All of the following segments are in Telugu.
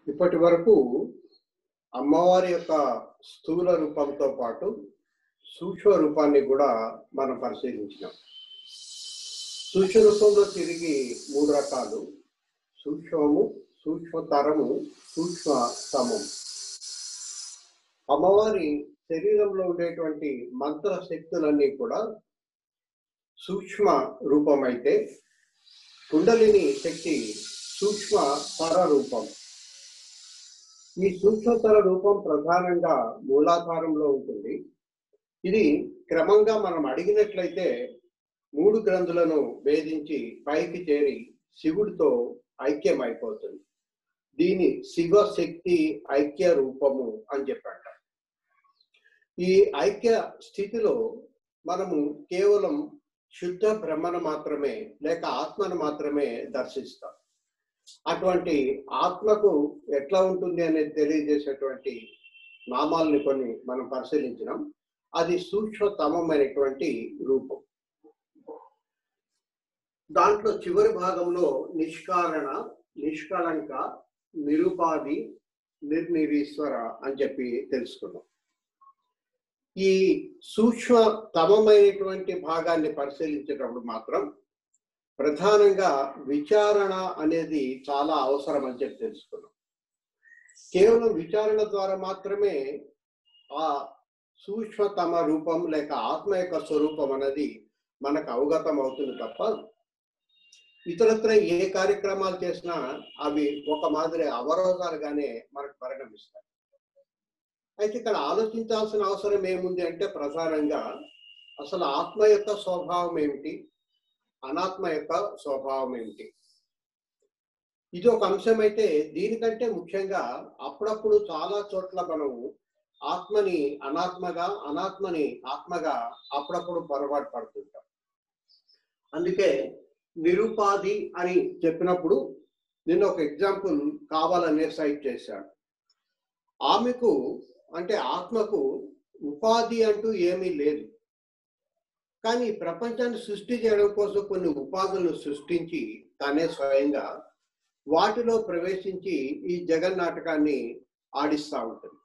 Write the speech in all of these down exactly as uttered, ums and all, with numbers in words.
ఇప్పటి వరకు అమ్మవారి యొక్క స్థూల రూపంతో పాటు సూక్ష్మ రూపాన్ని కూడా మనం పరిశీలించినాం. సూక్ష్మ రూపంలో తిరిగి మూడు రకాలు: సూక్ష్మము, సూక్ష్మతరము, సూక్ష్మ సమం. అమ్మవారి శరీరంలో ఉండేటువంటి మంత్ర శక్తులన్నీ కూడా సూక్ష్మ రూపం అయితే, కుండలిని శక్తి సూక్ష్మ తర రూపం. ఈ సూక్ష్మతర రూపం ప్రధానంగా మూలాధారంలో ఉంటుంది. ఇది క్రమంగా మనం అడిగినట్లయితే మూడు గ్రంథులను భేదించి పైకి చేరి శివుడితో ఐక్యం అయిపోతుంది. దీని శివశక్తి ఐక్య రూపము అని చెప్పంట. ఈ ఐక్య స్థితిలో మనము కేవలం శుద్ధ బ్రహ్మను మాత్రమే లేక ఆత్మను మాత్రమే దర్శిస్తాం. అటువంటి ఆత్మకు ఎట్లా ఉంటుంది అనేది తెలియజేసేటువంటి నామాలని కొన్ని మనం పరిశీలించినాం. అది సూక్ష్మతమైనటువంటి రూపం. దాంట్లో చివరి భాగంలో నిష్కారణ, నిష్కళంక, నిరుపాధి, నిర్నిరీశ్వర అని చెప్పి తెలుసుకున్నాం. ఈ సూక్ష్మతమైనటువంటి భాగాన్ని పరిశీలించేటప్పుడు మాత్రం ప్రధానంగా విచారణ అనేది చాలా అవసరం అని చెప్పి తెలుసుకున్నాం. కేవలం విచారణ ద్వారా మాత్రమే ఆ సూక్ష్మతమ రూపం లేక ఆత్మ యొక్క స్వరూపం అనేది మనకు అవగతం అవుతుంది తప్ప ఇతరత్ర ఏ కార్యక్రమాలు చేసినా అవి ఒక మాదిరి అవరోధాలుగానే మనకు పరిణమిస్తాయి. అయితే ఇక్కడ ఆలోచించాల్సిన అవసరం ఏముంది అంటే ప్రధానంగా అసలు ఆత్మ యొక్క స్వభావం ఏమిటి, అనాత్మ యొక్క స్వభావం ఏమిటి? ఇది ఒక అంశం అయితే, దీనికంటే ముఖ్యంగా అప్పుడప్పుడు చాలా చోట్ల మనం ఆత్మని అనాత్మగా, అనాత్మని ఆత్మగా అప్పుడప్పుడు పొరపాటు పడుతుంటాం. అందుకే నిరుపాధి అని చెప్పినప్పుడు నేను ఒక ఎగ్జాంపుల్ కావాలనే సైట్ చేశాను. ఆమెకు అంటే ఆత్మకు ఉపాధి అంటూ ఏమీ లేదు. కానీ ప్రపంచాన్ని సృష్టి చేయడం కోసం కొన్ని ఉపాధులను సృష్టించి తానే స్వయంగా వాటిలో ప్రవేశించి ఈ జగన్నాటకాన్ని ఆడిస్తూ ఉంటుంది.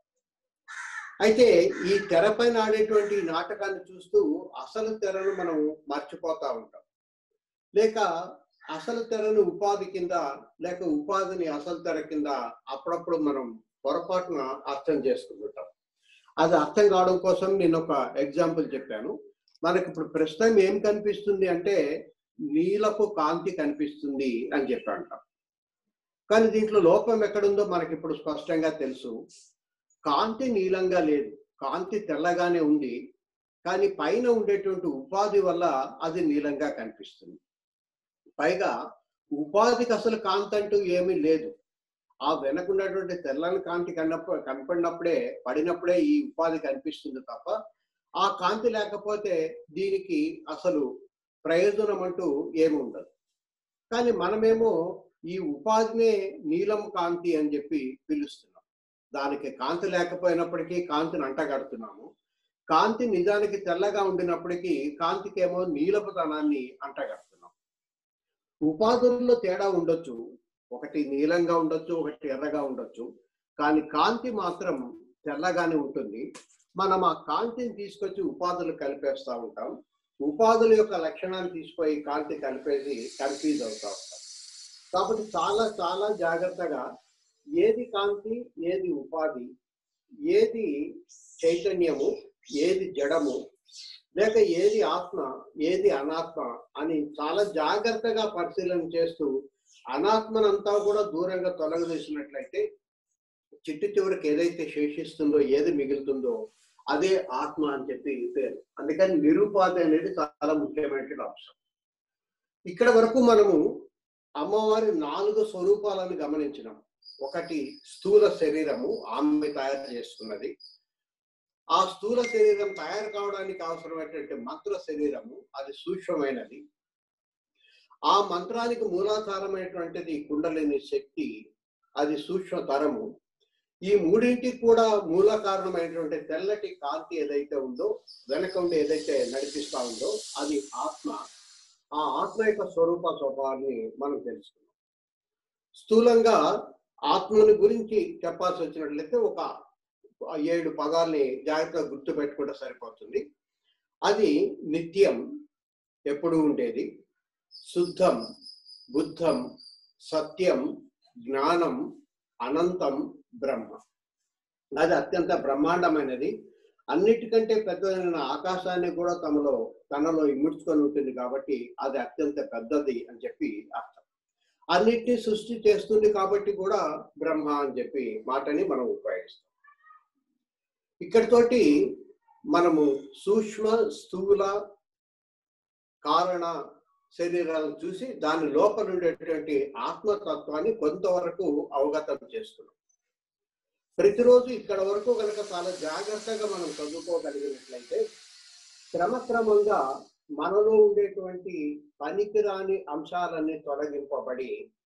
అయితే ఈ తెరపైన ఆడేటువంటి నాటకాన్ని చూస్తూ అసలు తెరను మనం మర్చిపోతూ ఉంటాం, లేక అసలు తెరను ఉపాధి కింద లేక ఉపాధిని అసలు తెర కింద అప్పుడప్పుడు మనం పొరపాటున అర్థం చేసుకుంటుంటాం. అది అర్థం కావడం కోసం నేను ఒక ఎగ్జాంపుల్ చెప్పాను. మనకి ఇప్పుడు ప్రస్తుతం ఏం కనిపిస్తుంది అంటే నీలపు కాంతి కనిపిస్తుంది అని చెప్పంట. కానీ దీంట్లో లోపం ఎక్కడుందో మనకి ఇప్పుడు స్పష్టంగా తెలుసు. కాంతి నీలంగా లేదు, కాంతి తెల్లగానే ఉంది. కానీ పైన ఉండేటువంటి ఉపాధి వల్ల అది నీలంగా కనిపిస్తుంది. పైగా ఉపాధికి అసలు కాంతి అంటూ ఏమీ లేదు. ఆ వెనకున్నటువంటి తెల్లని కాంతి కన్నప్పుడు కనపడినప్పుడే పడినప్పుడే ఈ ఉపాధి కనిపిస్తుంది తప్ప ఆ కాంతి లేకపోతే దీనికి అసలు ప్రయోజనం అంటూ ఏమి ఉండదు. కానీ మనమేమో ఈ ఉపాధినే నీలం కాంతి అని చెప్పి పిలుస్తున్నాం. దానికి కాంతి లేకపోయినప్పటికీ కాంతిని అంటగడుతున్నాము. కాంతి నిజానికి తెల్లగా ఉండినప్పటికీ కాంతికేమో నీలపుతనాన్ని అంటగడుతున్నాం. ఉపాధుల్లో తేడా ఉండొచ్చు, ఒకటి నీలంగా ఉండొచ్చు, ఒకటి ఎర్రగా ఉండొచ్చు. కానీ కాంతి మాత్రం తెల్లగానే ఉంటుంది. మనం ఆ కాంతిని తీసుకొచ్చి ఉపాధులు కలిపేస్తూ ఉంటాం. ఉపాధుల యొక్క లక్షణాన్ని తీసుకొని కాంతి కలిపేసి కన్ఫ్యూజ్ అవుతూ ఉంటాం. కాబట్టి చాలా చాలా జాగ్రత్తగా ఏది కాంతి, ఏది ఉపాధి, ఏది చైతన్యము, ఏది జడము, లేక ఏది ఆత్మ, ఏది అనాత్మ అని చాలా జాగ్రత్తగా పరిశీలన చేస్తూ అనాత్మనంతా కూడా దూరంగా తొలగదీసినట్లయితే చిట్టు చివరికి ఏదైతే శేషిస్తుందో, ఏది మిగులుతుందో అదే ఆత్మ అని చెప్పి పేరు. అందుకని నిరుపాధి అనేది చాలా ముఖ్యమైనటువంటి అంశం. ఇక్కడ వరకు మనము అమ్మవారి నాలుగు స్వరూపాలను గమనించినాం. ఒకటి స్థూల శరీరము, ఆమె తయారు చేస్తున్నది. ఆ స్థూల శరీరం తయారు కావడానికి అవసరమైనటువంటి మంత్ర శరీరము, అది సూక్ష్మమైనది. ఆ మంత్రానికి మూలాధారమైనటువంటిది కుండలిని శక్తి, అది సూక్ష్మతరము. ఈ మూడింటికి కూడా మూల కారణమైనటువంటి తెల్లటి కాంతి ఏదైతే ఉందో, వెనక ఉండి ఏదైతే నడిపిస్తా ఉందో అది ఆత్మ. ఆ ఆత్మ యొక్క స్వరూప స్వభావాన్ని మనం తెలుసుకున్నాం. స్థూలంగా ఆత్మని గురించి చెప్పాల్సి వచ్చినట్లయితే ఒక ఏడు పదాలని జాగ్రత్తగా గుర్తు పెట్టుకుంటే సరిపోతుంది. అది నిత్యం, ఎప్పుడు ఉండేది, శుద్ధం, బుద్ధం, సత్యం, జ్ఞానం, అనంతం, బ్రహ్మ. అది అత్యంత బ్రహ్మాండమైనది. అన్నిటికంటే పెద్దదైన ఆకాశాన్ని కూడా తమలో తనలో ఇముడ్చుకొని ఉంటుంది కాబట్టి అది అత్యంత పెద్దది అని చెప్పి అర్థం. అన్నిటినీ సృష్టి చేస్తుంది కాబట్టి కూడా బ్రహ్మ అని చెప్పి మాటని మనం ఉపయోగిస్తాం. ఇక్కడితోటి మనము సూక్ష్మ, స్థూల, కారణ శరీరాలను చూసి దాని లోపల ఉండేటువంటి ఆత్మతత్వాన్ని కొంతవరకు అవగతం చేసుకున్నాం. ప్రతిరోజు ఇక్కడ వరకు కనుక చాలా జాగ్రత్తగా మనం చదువుకోగలిగినట్లయితే క్రమక్రమంగా మనలో ఉండేటువంటి పనికిరాని అంశాలన్నీ తొలగింపబడి,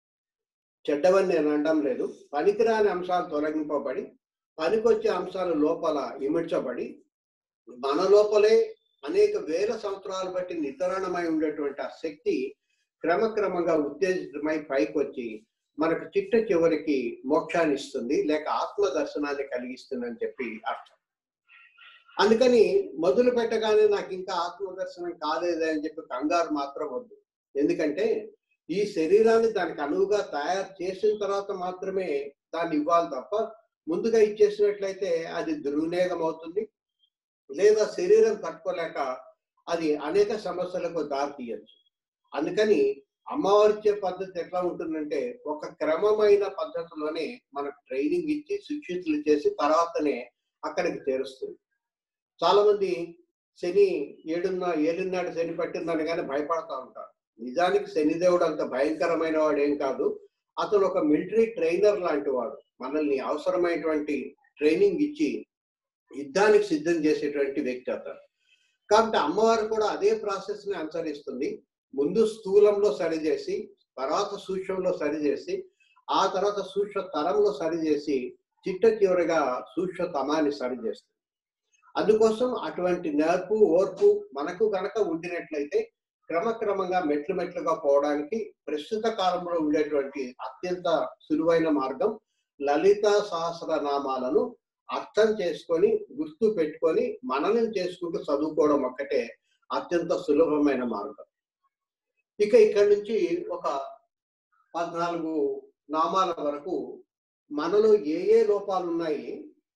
చెడ్డవని నేను అనడం లేదు, పనికిరాని అంశాలు తొలగింపబడి పనికొచ్చే అంశాలు లోపల ఇమిడ్చబడి మన లోపలే అనేక వేల సంవత్సరాలు బట్టి నితరణమై ఉండేటువంటి ఆ శక్తి క్రమక్రమంగా ఉత్తేజితమై పైకి వచ్చి మనకు చిట్ట చివరికి మోక్షాన్ని ఇస్తుంది, లేక ఆత్మ దర్శనాన్ని కలిగిస్తుంది అని చెప్పి అర్థం. అందుకని మొదలు పెట్టగానే నాకు ఇంకా ఆత్మ దర్శనం కాలేదే అని చెప్పి కంగారు మాత్రం వద్దు. ఎందుకంటే ఈ శరీరాన్ని దానికి అనువుగా తయారు చేసిన తర్వాత మాత్రమే దాన్ని ఇవ్వాలి తప్ప ముందుగా ఇచ్చేసినట్లయితే అది దుర్వినియోగం అవుతుంది, లేదా శరీరం తట్టుకోలేక అది అనేక సమస్యలకు దారి తీయచ్చు. అందుకని అమ్మవారిచ్చే పద్ధతి ఎట్లా ఉంటుందంటే ఒక క్రమమైన పద్ధతిలోనే మనకు ట్రైనింగ్ ఇచ్చి శిక్షితులు చేసి తర్వాతనే అక్కడికి చేరుస్తుంది. చాలా మంది శని ఏడున్న ఏడున్నాడు శని పట్టిందని కానీ భయపడతా ఉంటారు. నిజానికి శనిదేవుడు అంత భయంకరమైన వాడు ఏం కాదు. అతను ఒక మిలిటరీ ట్రైనర్ లాంటి వాడు. మనల్ని అవసరమైనటువంటి ట్రైనింగ్ ఇచ్చి యుద్ధానికి సిద్ధం చేసేటువంటి వ్యక్తి అతను. కాబట్టి అమ్మవారు కూడా అదే ప్రాసెస్ ని అనుసరిస్తుంది. ముందు స్థూలంలో సరిచేసి, తర్వాత సూక్ష్మంలో సరిచేసి, ఆ తర్వాత సూక్ష్మ తరంలో సరిచేసి చిట్ట చివరిగా సూక్ష్మ తమాన్ని సరిచేస్తుంది. అందుకోసం అటువంటి నేర్పు, ఓర్పు మనకు కనుక ఉండినట్లయితే క్రమక్రమంగా మెట్లు మెట్లుగా పోవడానికి ప్రస్తుత కాలంలో ఉండేటువంటి అత్యంత సులువైన మార్గం లలిత సహస్రనామాలను అర్థం చేసుకొని గుర్తు పెట్టుకొని మననం చేసుకుంటూ చదువుకోవడం ఒక్కటే అత్యంత సులభమైన మార్గం. ఇక ఇక్కడి నుంచి ఒక పద్నాలుగు నామాల వరకు మనలో ఏ ఏ లోపాలు ఉన్నాయి,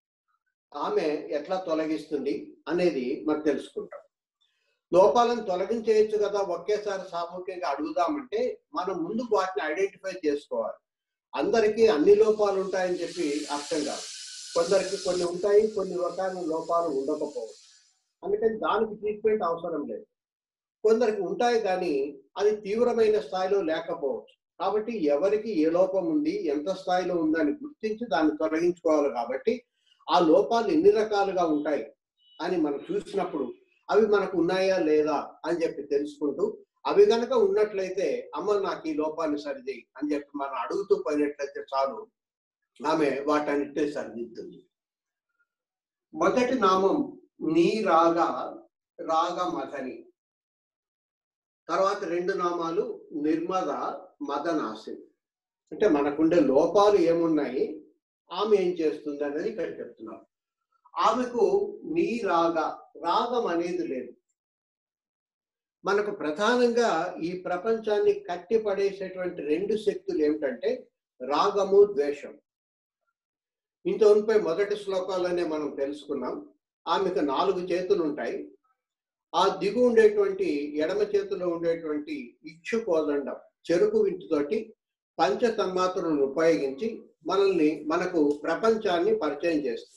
ఆమె ఎట్లా తొలగిస్తుంది అనేది మనం తెలుసుకుంటాం. లోపాలను తొలగించేయచ్చు కదా ఒకేసారి సామూహికంగా అడుగుదామంటే మనం ముందు వాటిని ఐడెంటిఫై చేసుకోవాలి. అందరికీ అన్ని లోపాలు ఉంటాయని చెప్పి అర్థం కాదు. కొందరికి కొన్ని ఉంటాయి, కొన్ని రకాల లోపాలు ఉండకపోవచ్చు. అందుకని దానికి ట్రీట్మెంట్ అవసరం లేదు. కొందరికి ఉంటాయి కానీ అది తీవ్రమైన స్థాయిలో లేకపోవచ్చు. కాబట్టి ఎవరికి ఏ లోపం ఉంది, ఎంత స్థాయిలో ఉందని గుర్తించి దాన్ని తొలగించుకోవాలి. కాబట్టి ఆ లోపాలు ఎన్ని రకాలుగా ఉంటాయి అని మనం చూసినప్పుడు అవి మనకు ఉన్నాయా లేదా అని చెప్పి తెలుసుకుంటూ అవి కనుక ఉన్నట్లయితే అమ్మ నాకు ఈ లోపాన్ని సరిచేయి అని చెప్పి మనం అడుగుతూ పోయినట్లయితే చాలు, ఆమె వాటన్నిటినీ సరిదిద్దుతుంది. మొదటి నామం నీ రాగ రాగ మదని. తర్వాత రెండు నామాలు నిర్మద మదనాసి. అంటే మనకుండే లోపాలు ఏమున్నాయి, ఆమె ఏం చేస్తుంది అనేది ఇక్కడ చెప్తున్నారు. ఆమెకు నీ రాగ, రాగం అనేది లేదు. మనకు ప్రధానంగా ఈ ప్రపంచాన్ని కట్టిపడేసేటువంటి రెండు శక్తులు ఏమిటంటే రాగము, ద్వేషం. ఇంతవరపై మొదటి శ్లోకాలనే మనం తెలుసుకున్నాం. ఆమెకు నాలుగు చేతులు ఉంటాయి. ఆ దిగు ఉండేటువంటి ఎడమ చేతిలో ఉండేటువంటి ఇచ్చు కోదండం చెరుకు వింటితోటి పంచ తన్మాత్రలను ఉపయోగించి మనల్ని మనకు ప్రపంచాన్ని పరిచయం చేస్తుంది.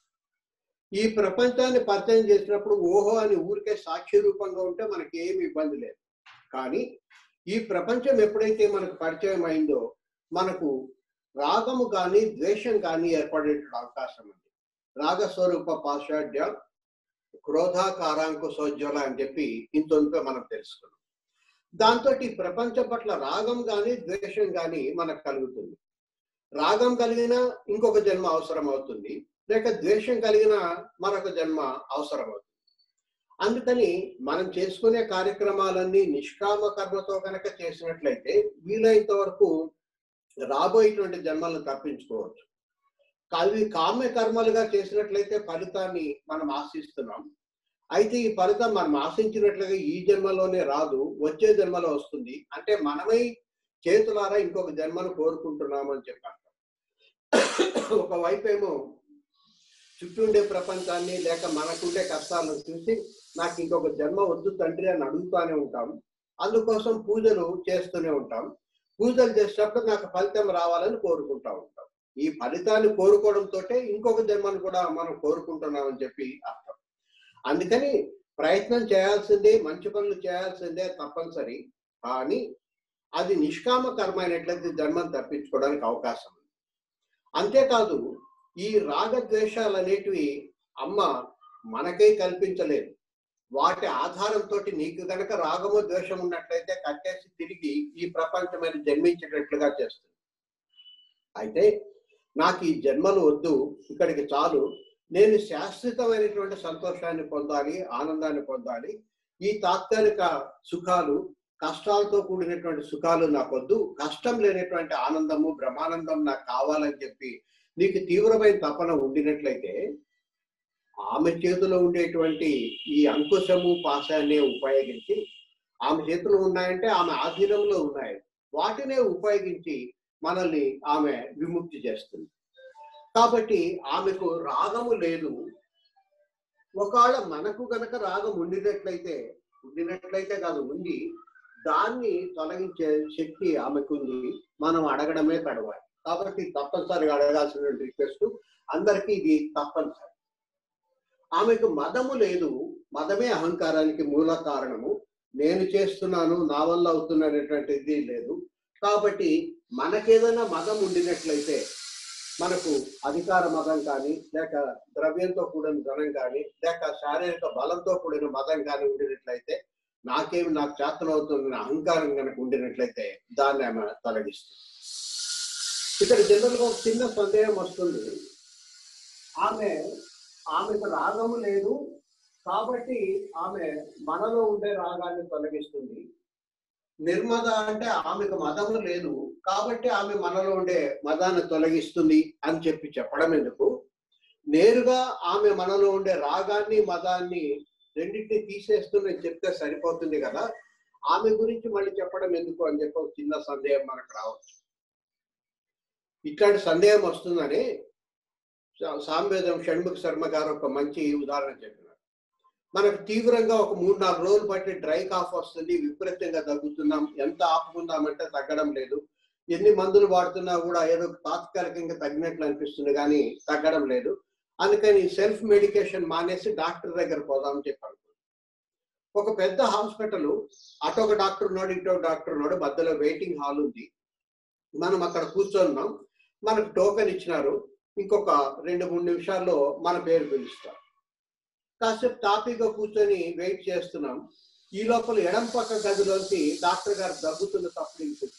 ఈ ప్రపంచాన్ని పరిచయం చేసినప్పుడు ఓహో అని ఊరికే సాక్షి రూపంగా ఉంటే మనకి ఏమి ఇబ్బంది లేదు. కానీ ఈ ప్రపంచం ఎప్పుడైతే మనకు పరిచయం అయిందో మనకు రాగము కానీ ద్వేషం కానీ ఏర్పడే అవకాశం ఉంది. రాగస్వరూప పాషాఢ్య క్రోధాకారాంకు సోజ్వల అని చెప్పి ఇంతొంత మనం తెలుసుకున్నాం. దాంతో ఈ ప్రపంచం పట్ల రాగం కానీ ద్వేషం కానీ మనకు కలుగుతుంది. రాగం కలిగిన ఇంకొక జన్మ అవసరం అవుతుంది, లేక ద్వేషం కలిగిన మరొక జన్మ అవసరం అవుతుంది. అందుకని మనం చేసుకునే కార్యక్రమాలన్నీ నిష్కామ కర్మతో కనుక చేసినట్లయితే వీలైనంత వరకు రాబోయేటువంటి జన్మలను తప్పించుకోవచ్చు. అవి కామ్య కర్మలుగా చేసినట్లయితే ఫలితాన్ని మనం ఆశిస్తున్నాం. అయితే ఈ ఫలితం మనం ఆశించినట్లుగా ఈ జన్మలోనే రాదు, వచ్చే జన్మలో వస్తుంది. అంటే మనమై చేతులారా ఇంకొక జన్మను కోరుకుంటున్నామని చెప్పారు. ఒకవైపు ఏమో చుట్టూ ఉండే ప్రపంచాన్ని లేక మనకుండే కష్టాలను చూసి నాకు ఇంకొక జన్మ వద్దు తండ్రి అని అడుగుతూనే ఉంటాం. అందుకోసం పూజలు చేస్తూనే ఉంటాం. పూజలు చేసేటప్పుడు నాకు ఫలితం రావాలని కోరుకుంటా ఉంటాం. ఈ ఫలితాన్ని కోరుకోవడంతో ఇంకొక జన్మను కూడా మనం కోరుకుంటున్నామని చెప్పి అర్థం. అందుకని ప్రయత్నం చేయాల్సిందే, మంచి పనులు చేయాల్సిందే తప్పనిసరి. కానీ అది నిష్కామ కర్మ అయినట్లయితే జన్మను తప్పించుకోవడానికి అవకాశం ఉంది. అంతేకాదు ఈ రాగద్వేషాలు అనేటివి అమ్మ మనకే కల్పించలేదు. వాటి ఆధారంతో నీకు గనక రాగము ద్వేషం ఉన్నట్లయితే కట్టేసి తిరిగి ఈ ప్రపంచమైన జన్మించేటట్లుగా చేస్తుంది. అయితే నాకు ఈ జన్మలు వద్దు, ఇక్కడికి చాలు, నేను శాశ్వతమైనటువంటి సంతోషాన్ని పొందాలి, ఆనందాన్ని పొందాలి. ఈ తాత్కాలిక సుఖాలు, కష్టాలతో కూడినటువంటి సుఖాలు నాకొద్దు, కష్టం లేనటువంటి ఆనందము, బ్రహ్మానందం నాకు కావాలని చెప్పి నీకు తీవ్రమైన తపన ఉండినట్లయితే ఆమె చేతిలో ఉండేటువంటి ఈ అంకుశము పాశాన్ని ఉపయోగించి, ఆమె చేతులు ఉన్నాయంటే ఆమె ఆధీనంలో ఉన్నాయి, వాటినే ఉపయోగించి మనల్ని ఆమె విముక్తి చేస్తుంది. కాబట్టి ఆమెకు రాగము లేదు. ఒకవేళ మనకు గనక రాగం ఉండినట్లయితే ఉండినట్లయితే కాదు ఉంది దాన్ని తొలగించే శక్తి ఆమెకుంది. మనం అడగడమే తడవాలి. కాబట్టి తప్పనిసరిగా అడగాల్సిన రిక్వెస్ట్ అందరికీ ఇది తప్పనిసరి. ఆమెకు మదము లేదు. మదమే అహంకారానికి మూల కారణము. నేను చేస్తున్నాను, నా వల్ల అవుతున్నటువంటిది లేదు. కాబట్టి మనకేదైనా మదం ఉండినట్లయితే, మనకు అధికార మదం కానీ, లేక ద్రవ్యంతో కూడిన ధనం కానీ, లేక శారీరక బలంతో కూడిన మదం కానీ ఉండినట్లయితే, నాకేమి నాకు చేతనవుతుందని అహంకారం కనుక ఉండినట్లయితే దాన్ని ఆమె తొలగిస్తుంది. ఇక్కడ జనరల్గా ఒక చిన్న సందేహం వస్తుంది. ఆమె ఆమెకు రాగము లేదు కాబట్టి ఆమె మనలో ఉండే రాగాన్ని తొలగిస్తుంది. నిర్మద అంటే ఆమెకు మదము లేదు కాబట్టి ఆమె మనలో ఉండే మదాన్ని తొలగిస్తుంది అని చెప్పి చెప్పడం ఎందుకు? నేరుగా ఆమె మనలో ఉండే రాగాన్ని మదాన్ని రెండింటిని తీసేస్తుందని చెప్తే సరిపోతుంది కదా, ఆమె గురించి మళ్ళీ చెప్పడం ఎందుకు అని చెప్పి ఒక చిన్న సందేహం మనకు రావచ్చు. ఇట్లాంటి సందేహం వస్తుందని సామవేదం షణ్ముఖ శర్మ గారు ఒక మంచి ఉదాహరణ చెప్పినారు. మనకు తీవ్రంగా ఒక మూడు నాలుగు రోజులు బట్టి డ్రై కాఫ్ వస్తుంది, విపరీతంగా తగ్గుతున్నాం, ఎంత ఆపుకుందామంటే తగ్గడం లేదు, ఎన్ని మందులు వాడుతున్నా కూడా ఏదో తాత్కాలికంగా తగ్గినట్లు అనిపిస్తుంది కానీ తగ్గడం లేదు. అందుకని సెల్ఫ్ మెడికేషన్ మానేసి డాక్టర్ దగ్గర పోదామని చెప్పారు. ఒక పెద్ద హాస్పిటల్, అటొక డాక్టర్ ఉన్నాడు, ఇటొక డాక్టర్ ఉన్నాడు, మధ్యలో వెయిటింగ్ హాల్ ఉంది. మనం అక్కడ కూర్చొన్నాం, మనకు టోకెన్ ఇచ్చినారు, ఇంకొక రెండు మూడు నిమిషాల్లో మన పేరు పిలుస్తారు. కాసేపు తాపీగా కూర్చొని వెయిట్ చేస్తున్నాం. ఈ లోపల ఎడం పక్క గదిలోకి డాక్టర్ గారు దగ్గుతున్న తప్పుడు వినిపించింది.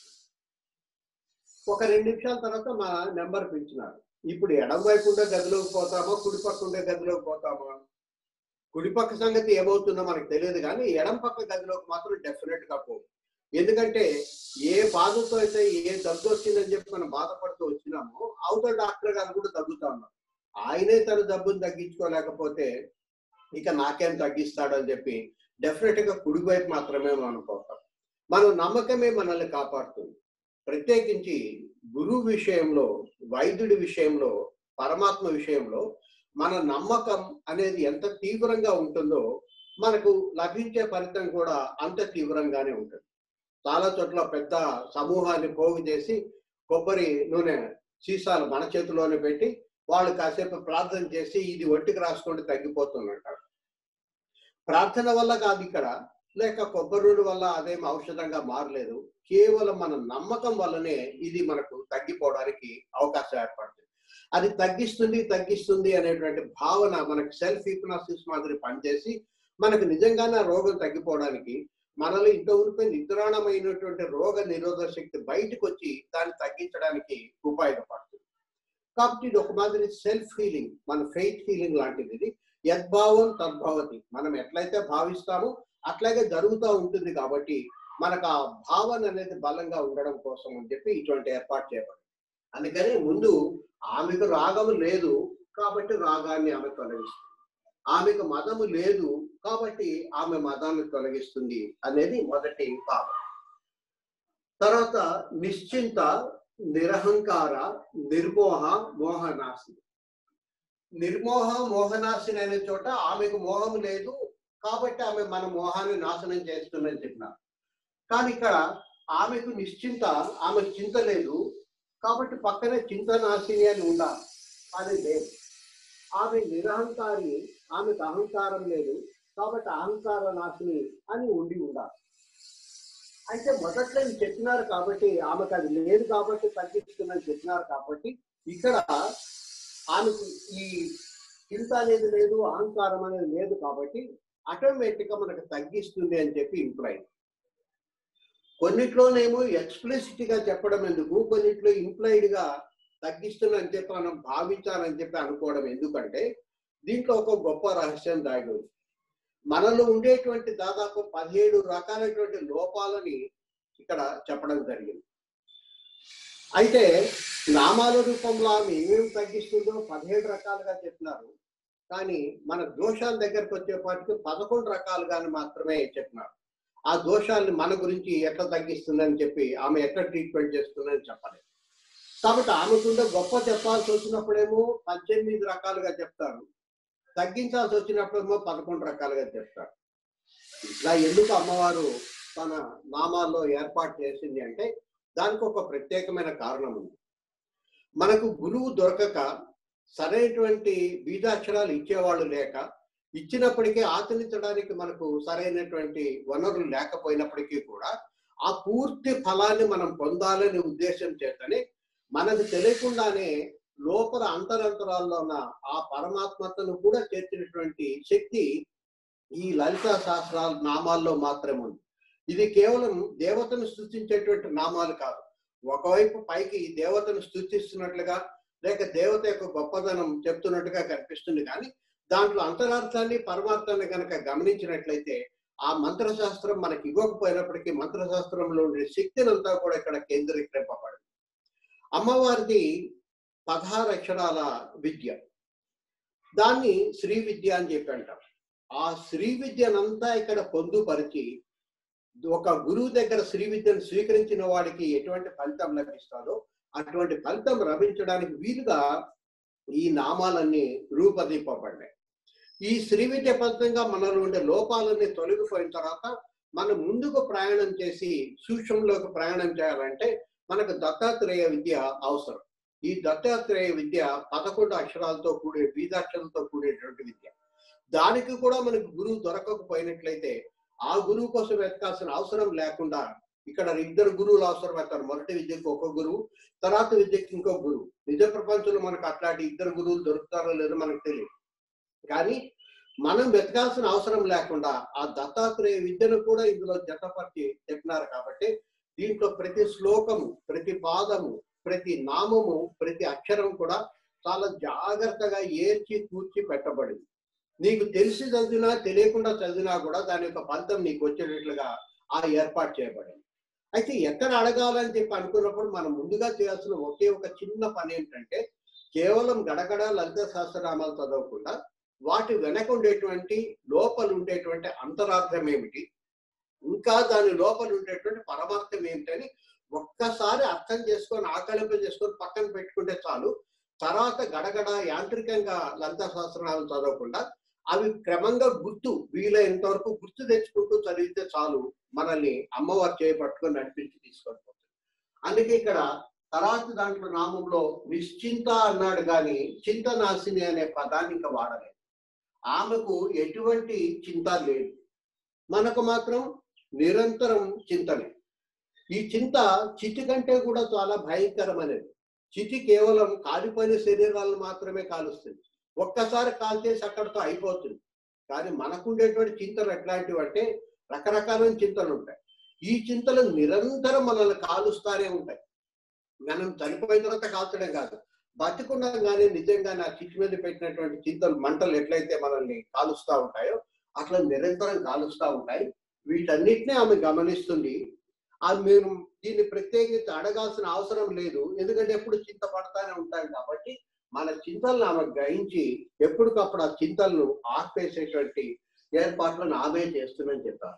ఒక రెండు నిమిషాల తర్వాత మా నెంబర్ పిలిచినారు. ఇప్పుడు ఎడం వైపు ఉండే గదిలోకి పోతామో, కుడి పక్క ఉండే గదిలోకి పోతామో, కుడి పక్క సంగతి ఏమవుతుందో మనకు తెలియదు కానీ ఎడం పక్క గదిలోకి మాత్రం డెఫినెట్ గా పోదు. ఎందుకంటే ఏ బాధతో అయితే ఏ దగ్గు వచ్చిందని చెప్పి మనం బాధపడుతూ వచ్చినామో అవతల డాక్టర్ గారు కూడా తగ్గుతా ఉన్నారు. ఆయనే తన జబ్బును తగ్గించుకోలేకపోతే ఇక నాకేం తగ్గిస్తాడు అని చెప్పి డెఫినెట్ గా కుడి వైపు మాత్రమే మనం పోతాం. మన నమ్మకమే మనల్ని కాపాడుతుంది. ప్రత్యేకించి గురువు విషయంలో, వైద్యుడి విషయంలో, పరమాత్మ విషయంలో మన నమ్మకం అనేది ఎంత తీవ్రంగా ఉంటుందో మనకు లభించే ఫలితం కూడా అంత తీవ్రంగానే ఉంటుంది. చాలా చోట్ల పెద్ద సమూహాన్ని పోగు చేసి కొబ్బరి నూనె సీసాలు మన చేతిలోనే పెట్టి వాళ్ళు కాసేపు ప్రార్థన చేసి ఇది ఒంటికి రాసుకుంటే తగ్గిపోతుందంటారు. ప్రార్థన వల్ల కాదు ఇక్కడ, లేక కొబ్బరి నూనె వల్ల అదేం ఔషధంగా మారలేదు. కేవలం మన నమ్మకం వల్లనే ఇది మనకు తగ్గిపోవడానికి అవకాశం ఏర్పడుతుంది. అది తగ్గిస్తుంది తగ్గిస్తుంది అనేటువంటి భావన మనకు సెల్ఫ్ హిప్నాసిస్ మాదిరి పనిచేసి మనకు నిజంగానే రోగం తగ్గిపోవడానికి, మనలో ఇంత ఉంటే నిద్రాణమైనటువంటి రోగ నిరోధక శక్తి బయటకు వచ్చి దాన్ని తగ్గించడానికి ఉపయోగపడుతుంది. కాబట్టి ఇది ఒక మాదిరి సెల్ఫ్ హీలింగ్, మన ఫెయిత్ హీలింగ్ లాంటిది. ఇది యద్భావం తద్భవతి, మనం ఎట్లయితే భావిస్తామో అట్లాగే జరుగుతూ ఉంటుంది. కాబట్టి మనకు ఆ భావన అనేది బలంగా ఉండడం కోసం అని చెప్పి ఇటువంటి ఏర్పాటు చేయబడింది. అందుకని ముందు ఆమెకు రాగము లేదు కాబట్టి రాగాన్ని ఆమె తొలగిస్తుంది, ఆమెకు మదము లేదు కాబట్టి ఆమె మదాన్ని తొలగిస్తుంది అనేది మొదటి భావం. తర్వాత నిశ్చింత, నిరహంకార, నిర్మోహ, మోహనాశిని. నిర్మోహ మోహనాశిని అనే చోట ఆమెకు మోహం లేదు కాబట్టి ఆమె మన మోహాన్ని నాశనం చేస్తుందని చెప్పినారు. కానీ ఇక్కడ ఆమెకు నిశ్చింత, ఆమెకు చింత లేదు కాబట్టి పక్కనే చింతనాశిని అని ఉండాలి, అది లేదు. ఆమె నిరహంకారి, ఆమెకు అహంకారం లేదు కాబట్టి అహంకార నాశిని అని ఉండి ఉండాలి. అయితే మొదట్లో చెప్పినారు కాబట్టి ఆమెకు అది లేదు కాబట్టి తగ్గిస్తుందని చెప్పినారు కాబట్టి ఇక్కడ ఆమెకు ఈ చింత అనేది లేదు, అహంకారం అనేది లేదు కాబట్టి ఆటోమేటిక్ గా మనకు తగ్గిస్తుంది అని చెప్పి ఇంప్లై. కొన్నిట్లోనేమో ఎక్స్ప్లిసిట్ గా చెప్పడం ఎందుకు, కొన్నిట్లో ఇంప్లైడ్ గా తగ్గిస్తుందని చెప్పి మనం భావించాలని చెప్పి అనుకోవడం ఎందుకంటే దీంట్లో ఒక గొప్ప రహస్యం దాగి ఉంది. మనలో ఉండేటువంటి దాదాపు పదిహేడు రకాలైనటువంటి లోపాలని ఇక్కడ చెప్పడం జరిగింది. అయితే నామాల రూపంలో ఆమె ఏమేమి తగ్గిస్తుందో పదిహేడు రకాలుగా చెప్పినారు, కానీ మన దోషాల దగ్గరకు వచ్చేపాటికి పదకొండు రకాలుగాని మాత్రమే చెప్పినారు. ఆ దోషాలను మన గురించి ఎట్లా తగ్గిస్తుందని చెప్పి ఆమె ఎట్లా ట్రీట్మెంట్ చేస్తుందని చెప్పలేదు. కాబట్టి ఆమెకుండే గొప్ప చెప్పాల్సి వచ్చినప్పుడేమో పద్దెనిమిది రకాలుగా చెప్తారు, తగ్గించాల్సి వచ్చినప్పుడేమో పదకొండు రకాలుగా చెప్తారు. ఇలా ఎందుకు అమ్మవారు తన నామాల్లో ఏర్పాటు చేసింది అంటే దానికి ఒక ప్రత్యేకమైన కారణం ఉంది. మనకు గురువు దొరకక సరైనటువంటి బీజాక్షరాలు ఇచ్చేవాళ్ళు లేక, ఇచ్చినప్పటికీ ఆచరించడానికి మనకు సరైనటువంటి వనరులు లేకపోయినప్పటికీ కూడా ఆ పూర్తి ఫలాన్ని మనం పొందాలనే ఉద్దేశం చేతనే మనకు తెలియకుండానే లోపల అంతరంతరాల్లో ఉన్న ఆ పరమాత్మతను కూడా చేర్చినటువంటి శక్తి ఈ లలిత శాస్త్రాల నామాల్లో మాత్రమే ఉంది. ఇది కేవలం దేవతను స్తుతించేటువంటి నామాలు కాదు. ఒకవైపు పైకి దేవతను స్తుతిస్తున్నట్లుగా లేక దేవత యొక్క గొప్పదనం చెప్తున్నట్టుగా కనిపిస్తుంది, కానీ దాంట్లో అంతరార్థాన్ని పరమార్థాన్ని కనుక గమనించినట్లయితే ఆ మంత్రశాస్త్రం మనకి ఇవ్వకపోయినప్పటికీ మంత్రశాస్త్రంలో ఉండే శక్తిని అంతా కూడా ఇక్కడ కేంద్రీకరింపబడింది. అమ్మవారిది పదహారు అక్షరాల విద్య, దాన్ని శ్రీ విద్య అని చెప్పి అంటారు. ఆ శ్రీ విద్యనంతా ఇక్కడ పొందుపరిచి ఒక గురువు దగ్గర శ్రీ విద్యను స్వీకరించిన వాడికి ఎటువంటి ఫలితం లభిస్తుందో అటువంటి ఫలితం లభించడానికి వీలుగా ఈ నామాలన్నీ రూపొందింపబడ్డాయి. ఈ శ్రీ విద్య ఫలితంగా మనలో ఉండే లోపాలన్నీ తొలగిపోయిన తర్వాత మనం ముందుకు ప్రయాణం చేసి సూక్ష్మంలోకి ప్రయాణం చేయాలంటే మనకు దత్తాత్రేయ విద్య అవసరం. ఈ దత్తాత్రేయ విద్య పదకొండు అక్షరాలతో కూడే బీజాక్షరాలతో కూడేటువంటి విద్య. దానికి కూడా మనకు గురువు దొరకకపోయినట్లయితే ఆ గురువు కోసం వెతకాల్సిన అవసరం లేకుండా ఇక్కడ ఇద్దరు గురువులు అవసరం అవుతారు. మొదటి విద్యకు ఒక గురువు, తర్వాత విద్యకి ఇంకో గురువు. నిజ ప్రపంచంలో మనకు అట్లాంటి ఇద్దరు గురువులు దొరుకుతారో లేదో మనకు తెలియదు, కానీ మనం వెతకాల్సిన అవసరం లేకుండా ఆ దత్తాత్రేయ విద్యను కూడా ఇందులో జతపరిచి చెప్పినారు. కాబట్టి దీంట్లో ప్రతి శ్లోకము, ప్రతి పాదము, ప్రతి నామము, ప్రతి అక్షరం కూడా చాలా జాగ్రత్తగా ఏర్చి కూర్చి పెట్టబడింది. నీకు తెలిసి చదివినా తెలియకుండా చదివినా కూడా దాని యొక్క ఫలితం నీకు వచ్చేటట్లుగా ఆ ఏర్పాటు చేయబడింది. అయితే ఎక్కడ అడగాలని చెప్పి అనుకున్నప్పుడు మనం ముందుగా చేయాల్సిన ఒకే ఒక చిన్న పని ఏంటంటే కేవలం గడగడ లలిత సహస్రనామాలు చదవకుండా వాటి వెనక ఉండేటువంటి లోపల ఉండేటువంటి అంతరార్థం ఏమిటి, ఇంకా దాని లోపల ఉండేటువంటి పరమార్థం ఏమిటని ఒక్కసారి అర్థం చేసుకొని ఆకలింప చేసుకొని పక్కన పెట్టుకుంటే చాలు. తర్వాత గడగడ యాంత్రికంగా లలిత సహస్రనామాలు చదవకుండా అవి క్రమంగా గుర్తు వీలైనంత వరకు గుర్తు తెచ్చుకుంటూ చదివితే చాలు, మనల్ని అమ్మవారు చేపట్టుకొని నడిపించి తీసుకొని పోతుంది. అందుకే ఇక్కడ తర్వాత దాంట్లో నామంలో నిశ్చింత అన్నాడు కానీ చింతనాశిని అనే పదాన్ని ఇంకా వాడలేదు. ఆమెకు ఎటువంటి చింత లేదు, మనకు మాత్రం నిరంతరం చింతనే. ఈ చింత చితి కంటే కూడా చాలా భయంకరమైనది. చితి కేవలం కాలిపోయిన శరీరాలను మాత్రమే కాలుస్తుంది, ఒక్కసారి కాల్చేసి అక్కడితో అయిపోతుంది. కానీ మనకుండేటువంటి చింతలు ఎట్లాంటివి అంటే రకరకాలైన చింతలు ఉంటాయి. ఈ చింతలు నిరంతరం మనల్ని కాలుస్తానే ఉంటాయి. మనం చనిపోయిన తర్వాత కాల్చడం కాదు, బతికుండగానే నిజంగానే ఆ చిట్టి మీద పెట్టినటువంటి చింతలు మంటలు ఎట్లయితే మనల్ని కాలుస్తూ ఉంటాయో అట్లా నిరంతరం కాలుస్తూ ఉంటాయి. వీటన్నిటిని ఆమె గమనిస్తుంది. అది మీరు దీన్ని ప్రత్యేకించి అడగాల్సిన అవసరం లేదు, ఎందుకంటే ఎప్పుడు చింతపడతానే ఉంటాం కాబట్టి మన చింతలను ఆమె గ్రహించి ఎప్పటికప్పుడు ఆ చింతలను ఆర్పేసేటువంటి ఏర్పాట్లను ఆమె చేస్తుందని చెప్పారు.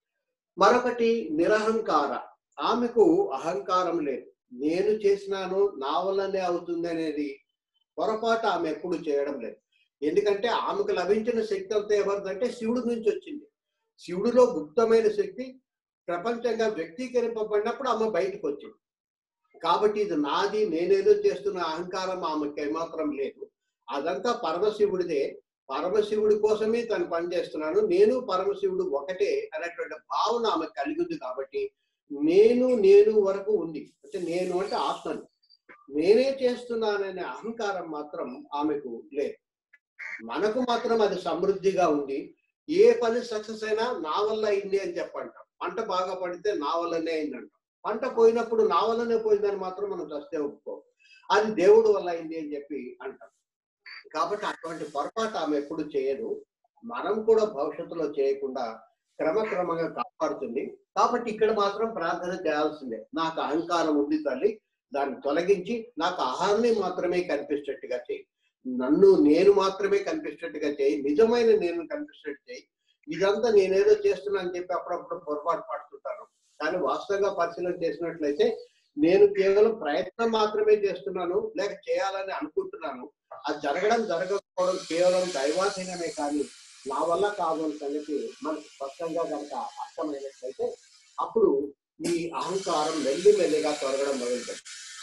మరొకటి నిరహంకార. ఆమెకు అహంకారం లేదు. నేను చేసినాను, నా వల్లనే అవుతుంది అనేది పొరపాటు ఆమె ఎప్పుడు చేయడం లేదు. ఎందుకంటే ఆమెకు లభించిన శక్తి అంతా ఎవరిదంటే శివుడి నుంచి వచ్చింది. శివుడిలో గుప్తమైన శక్తి ప్రపంచంగా వ్యక్తీకరింపబడినప్పుడు ఆమె బయటకు వచ్చింది. కాబట్టి ఇది నాది, నేనేదో చేస్తున్న అహంకారం ఆమెకి ఏమాత్రం లేదు. అదంతా పరమశివుడిదే. పరమశివుడి కోసమే తను పనిచేస్తున్నాను, నేను పరమశివుడు ఒకటే అనేటువంటి భావన ఆమె కలిగి ఉంది. కాబట్టి నేను నేను వరకు ఉంది, అంటే నేను అంటే ఆత్మని, నేనే చేస్తున్నాననే అహంకారం మాత్రం ఆమెకు లేదు. మనకు మాత్రం అది సమృద్ధిగా ఉంది. ఏ పని సక్సెస్ అయినా నా వల్ల అయింది అని చెప్పంటాం. పంట బాగా పడితే నా వల్లనే అయిందంటాం. పంట పోయినప్పుడు నా వల్లనే పోయిందని మాత్రం మనం చస్తే ఒప్పుకోం. అది దేవుడు వల్ల అయింది అని చెప్పి అంటాం. కాబట్టి అటువంటి పొరపాటు ఆమె ఎప్పుడు చేయదు. మనం కూడా భవిష్యత్తులో చేయకుండా క్రమక్రమంగా కాపాడుతుంది. కాబట్టి ఇక్కడ మాత్రం ప్రార్థన చేయాల్సిందే. నాకు అహంకారం ఉంది తల్లి, దాన్ని తొలగించి నాకు ఆహారాన్ని మాత్రమే కనిపించేట్టుగా చేయి, నన్ను నేను మాత్రమే కనిపించేట్టుగా చేయి, నిజమైన నేను కనిపించేట్టు చేయి. ఇదంతా నేనేదో చేస్తున్నా అని చెప్పి అప్పుడప్పుడు పొరపాటు పడుతుంటాను. కానీ వాస్తవంగా పరిశీలన చేసినట్లయితే నేను కేవలం ప్రయత్నం మాత్రమే చేస్తున్నాను, లేక చేయాలని అనుకుంటున్నాను. అది జరగడం జరగకపోవడం కేవలం దైవాధీనమే కానీ నా వల్ల కాదు అని సంగతి మనకు స్పష్టంగా కనుక అర్థమైనట్లయితే అప్పుడు ఈ అహంకారం మెల్లి మెల్లిగా తొలగడం మొదలుపెట్టింది.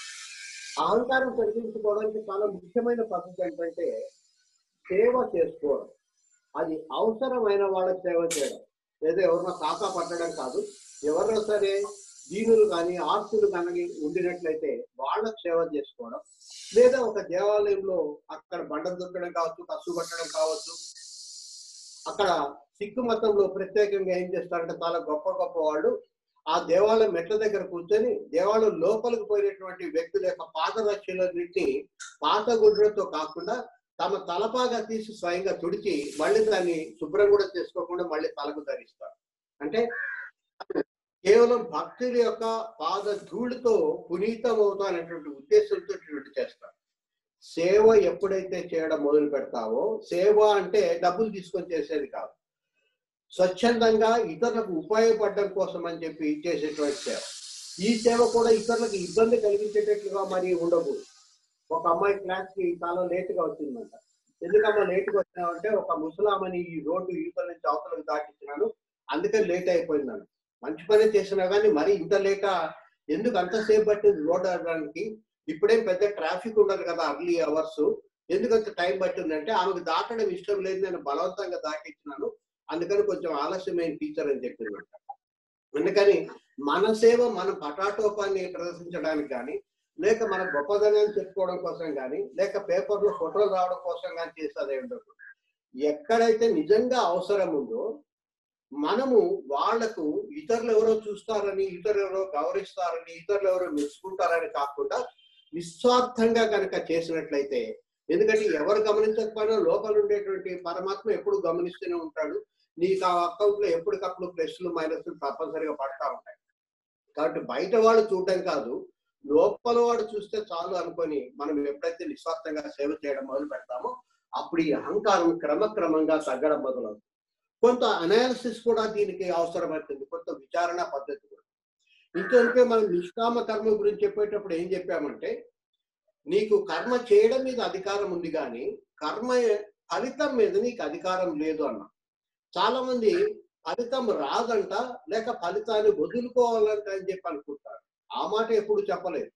అహంకారం తొలగించుకోవడానికి చాలా ముఖ్యమైన పద్ధతి ఏంటంటే సేవ చేసుకోవడం. అది అవసరమైన వాళ్ళకి సేవ చేయడం, లేదా ఎవరినో కాకా పట్టడం కాదు. ఎవరైనా సరే దీనులు కానీ ఆర్తులు కానీ ఉండినట్లయితే వాళ్ళకు సేవ చేసుకోవడం, లేదా ఒక దేవాలయంలో అక్కడ బండ దొక్కడం కావచ్చు, కసు పట్టడం కావచ్చు. అక్కడ సిక్కు మతంలో ప్రత్యేకంగా ఏం చేస్తారంటే చాలా గొప్ప గొప్ప వాళ్ళు ఆ దేవాలయం మెట్ల దగ్గర కూర్చొని దేవాలయం లోపలికి పోయినటువంటి వ్యక్తుల యొక్క పాదరక్షలన్నింటినీ పాత గుడ్రతో కాకుండా తమ తలపాగా తీసి స్వయంగా తుడిచి మళ్ళీ దాన్ని శుభ్రం కూడా చేసుకోకుండా మళ్ళీ తలకు ధరిస్తారు. అంటే కేవలం భక్తుల యొక్క పాద ధూళితో పునీతం అవుతానటువంటి ఉద్దేశంతో చేస్తారు. సేవ ఎప్పుడైతే చేయడం మొదలు పెడతావో, సేవ అంటే డబ్బులు తీసుకొని చేసేది కాదు, స్వచ్ఛందంగా ఇతరులకు ఉపయోగపడడం కోసం అని చెప్పి చేసేటువంటి సేవ. ఈ సేవ కూడా ఇతరులకు ఇబ్బంది కలిగించేటట్లుగా మరి ఉండకూడదు. ఒక అమ్మాయి క్లాస్ కి చాలా లేట్ గా వచ్చిందంట. ఎందుకమ్మా లేట్ గా వచ్చినామంటే ఒక ముసలామని ఈ రోడ్డు యువతల నుంచి అవతలకు దాటించినాను, అందుకని లేట్ అయిపోయిందంట. మంచి పని చేసినా కానీ మరి ఇంత లేక ఎందుకు అంతసేపు పట్టింది రోడ్ ఆడడానికి? ఇప్పుడేం పెద్ద ట్రాఫిక్ ఉండదు కదా అర్లీ అవర్స్, ఎందుకంత టైం పట్టిందంటే ఆమెకు దాటడం ఇష్టం లేదు, నేను బలవంతంగా దాటించినాను, అందుకని కొంచెం ఆలస్యమైన టీచర్ అని చెప్పిందంట. అందుకని మన సేవ మన పటాటోపాన్ని ప్రదర్శించడానికి కానీ, లేక మన గొప్పదనాన్ని చెప్పుకోవడం కోసం కానీ, లేక పేపర్లో ఫోటోలు రావడం కోసం కానీ చేసేదే ఉండదు. ఎక్కడైతే నిజంగా అవసరం ఉందో మనము వాళ్లకు ఇతరులు ఎవరో చూస్తారని, ఇతరులు ఎవరో గౌరవిస్తారని, ఇతరులు ఎవరో మెచ్చుకుంటారని కాకుండా నిస్వార్థంగా కనుక చేసినట్లయితే, ఎందుకంటే ఎవరు గమనించకపోయినా లోపల ఉండేటువంటి పరమాత్మ ఎప్పుడు గమనిస్తూనే ఉంటాడు. నీకు ఆ అకౌంట్ లో ఎప్పటికప్పుడు ప్లస్లు మైనస్లు తప్పనిసరిగా పడతా ఉంటాయి. కాబట్టి బయట వాడు చూడడం కాదు, లోపల వాడు చూస్తే చాలు అనుకొని మనం ఎప్పుడైతే నిస్వార్థంగా సేవ చేయడం మొదలు పెడతామో అప్పుడు ఈ అహంకారం క్రమక్రమంగా తగ్గడం మొదలవుతుంది. కొంత అనాలిసిస్ కూడా దీనికి అవసరమవుతుంది, కొంత విచారణ పద్ధతి కూడా. ఇంకొంటే మనం నిష్కామ కర్మ గురించి చెప్పేటప్పుడు ఏం చెప్పామంటే, నీకు కర్మ చేయడం మీద అధికారం ఉంది కానీ కర్మ ఫలితం మీద నీకు అధికారం లేదు అన్నా. చాలా మంది ఫలితం రాదంట, లేక ఫలితాన్ని వదులుకోవాలంట అని చెప్పి అనుకుంటారు. ఆ మాట ఎప్పుడు చెప్పలేదు.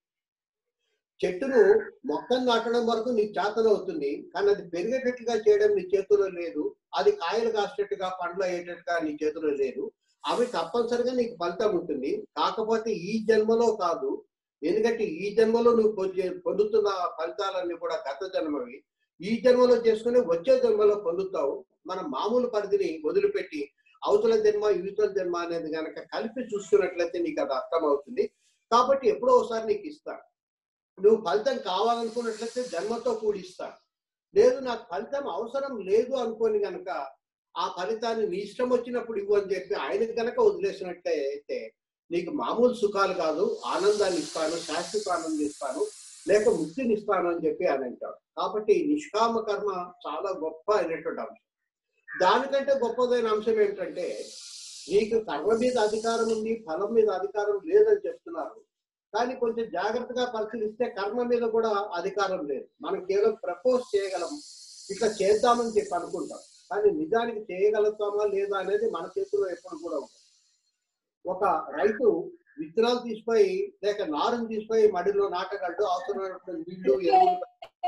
చెట్టును మొక్కను నాటడం వరకు నీకు చేతనవుతుంది, కానీ అది పెరిగేటట్టుగా చేయడం నీ చేతిలో లేదు. అది కాయలు కాసేట్టుగా పండ్లు అయ్యేటట్టుగా నీ చేతిలో లేదు. అవి తప్పనిసరిగా నీకు ఫలితం ఉంటుంది, కాకపోతే ఈ జన్మలో కాదు. ఎందుకంటే ఈ జన్మలో నువ్వు పొందుతున్న ఫలితాలన్నీ కూడా గత జన్మవి. ఈ జన్మలో చేసుకుని వచ్చే జన్మలో పొందుతావు. మన మామూలు పరిధిని వదిలిపెట్టి అవతల జన్మ యువతల జన్మ అనేది కనుక కలిపి చూసుకున్నట్లయితే నీకు అది అర్థమవుతుంది. కాబట్టి ఎప్పుడో ఒకసారి నీకు ఇస్తాను. నువ్వు ఫలితం కావాలనుకున్నట్లయితే జన్మతో కూడి ఇస్తాను. లేదు నాకు ఫలితం అవసరం లేదు అనుకోని కనుక ఆ ఫలితాన్ని నీ ఇష్టం వచ్చినప్పుడు ఇవ్వు అని చెప్పి ఆయనకు కనుక వదిలేసినట్లయితే నీకు మామూలు సుఖాలు కాదు, ఆనందాన్ని ఇస్తాను, శాశ్వత ఆనందం ఇస్తాను, లేక ముక్తిని ఇస్తాను అని చెప్పి ఆయన అంటాడు. కాబట్టి నిష్కామ కర్మ చాలా గొప్ప అయినటువంటి అంశం. దానికంటే గొప్పదైన అంశం ఏంటంటే, నీకు కర్మ మీద అధికారం ఉంది, ఫలం మీద అధికారం లేదని చెప్తున్నారు. కానీ కొంచెం జాగ్రత్తగా పరిశీలిస్తే కర్మ మీద కూడా అధికారం లేదు. మనం కేవలం ప్రపోజ్ చేయగలం, ఇట్లా చేద్దామని చెప్పి అనుకుంటాం. కానీ నిజానికి చేయగలుగుతామా లేదా అనేది మన చేతిలో ఎప్పుడు కూడా ఉంటుంది. ఒక రైతు విత్తనాలు తీసిపోయి లేక నారుని తీసిపోయి మడిలో నాటగలడు, అవసరమైన నీళ్లు ఎరువులు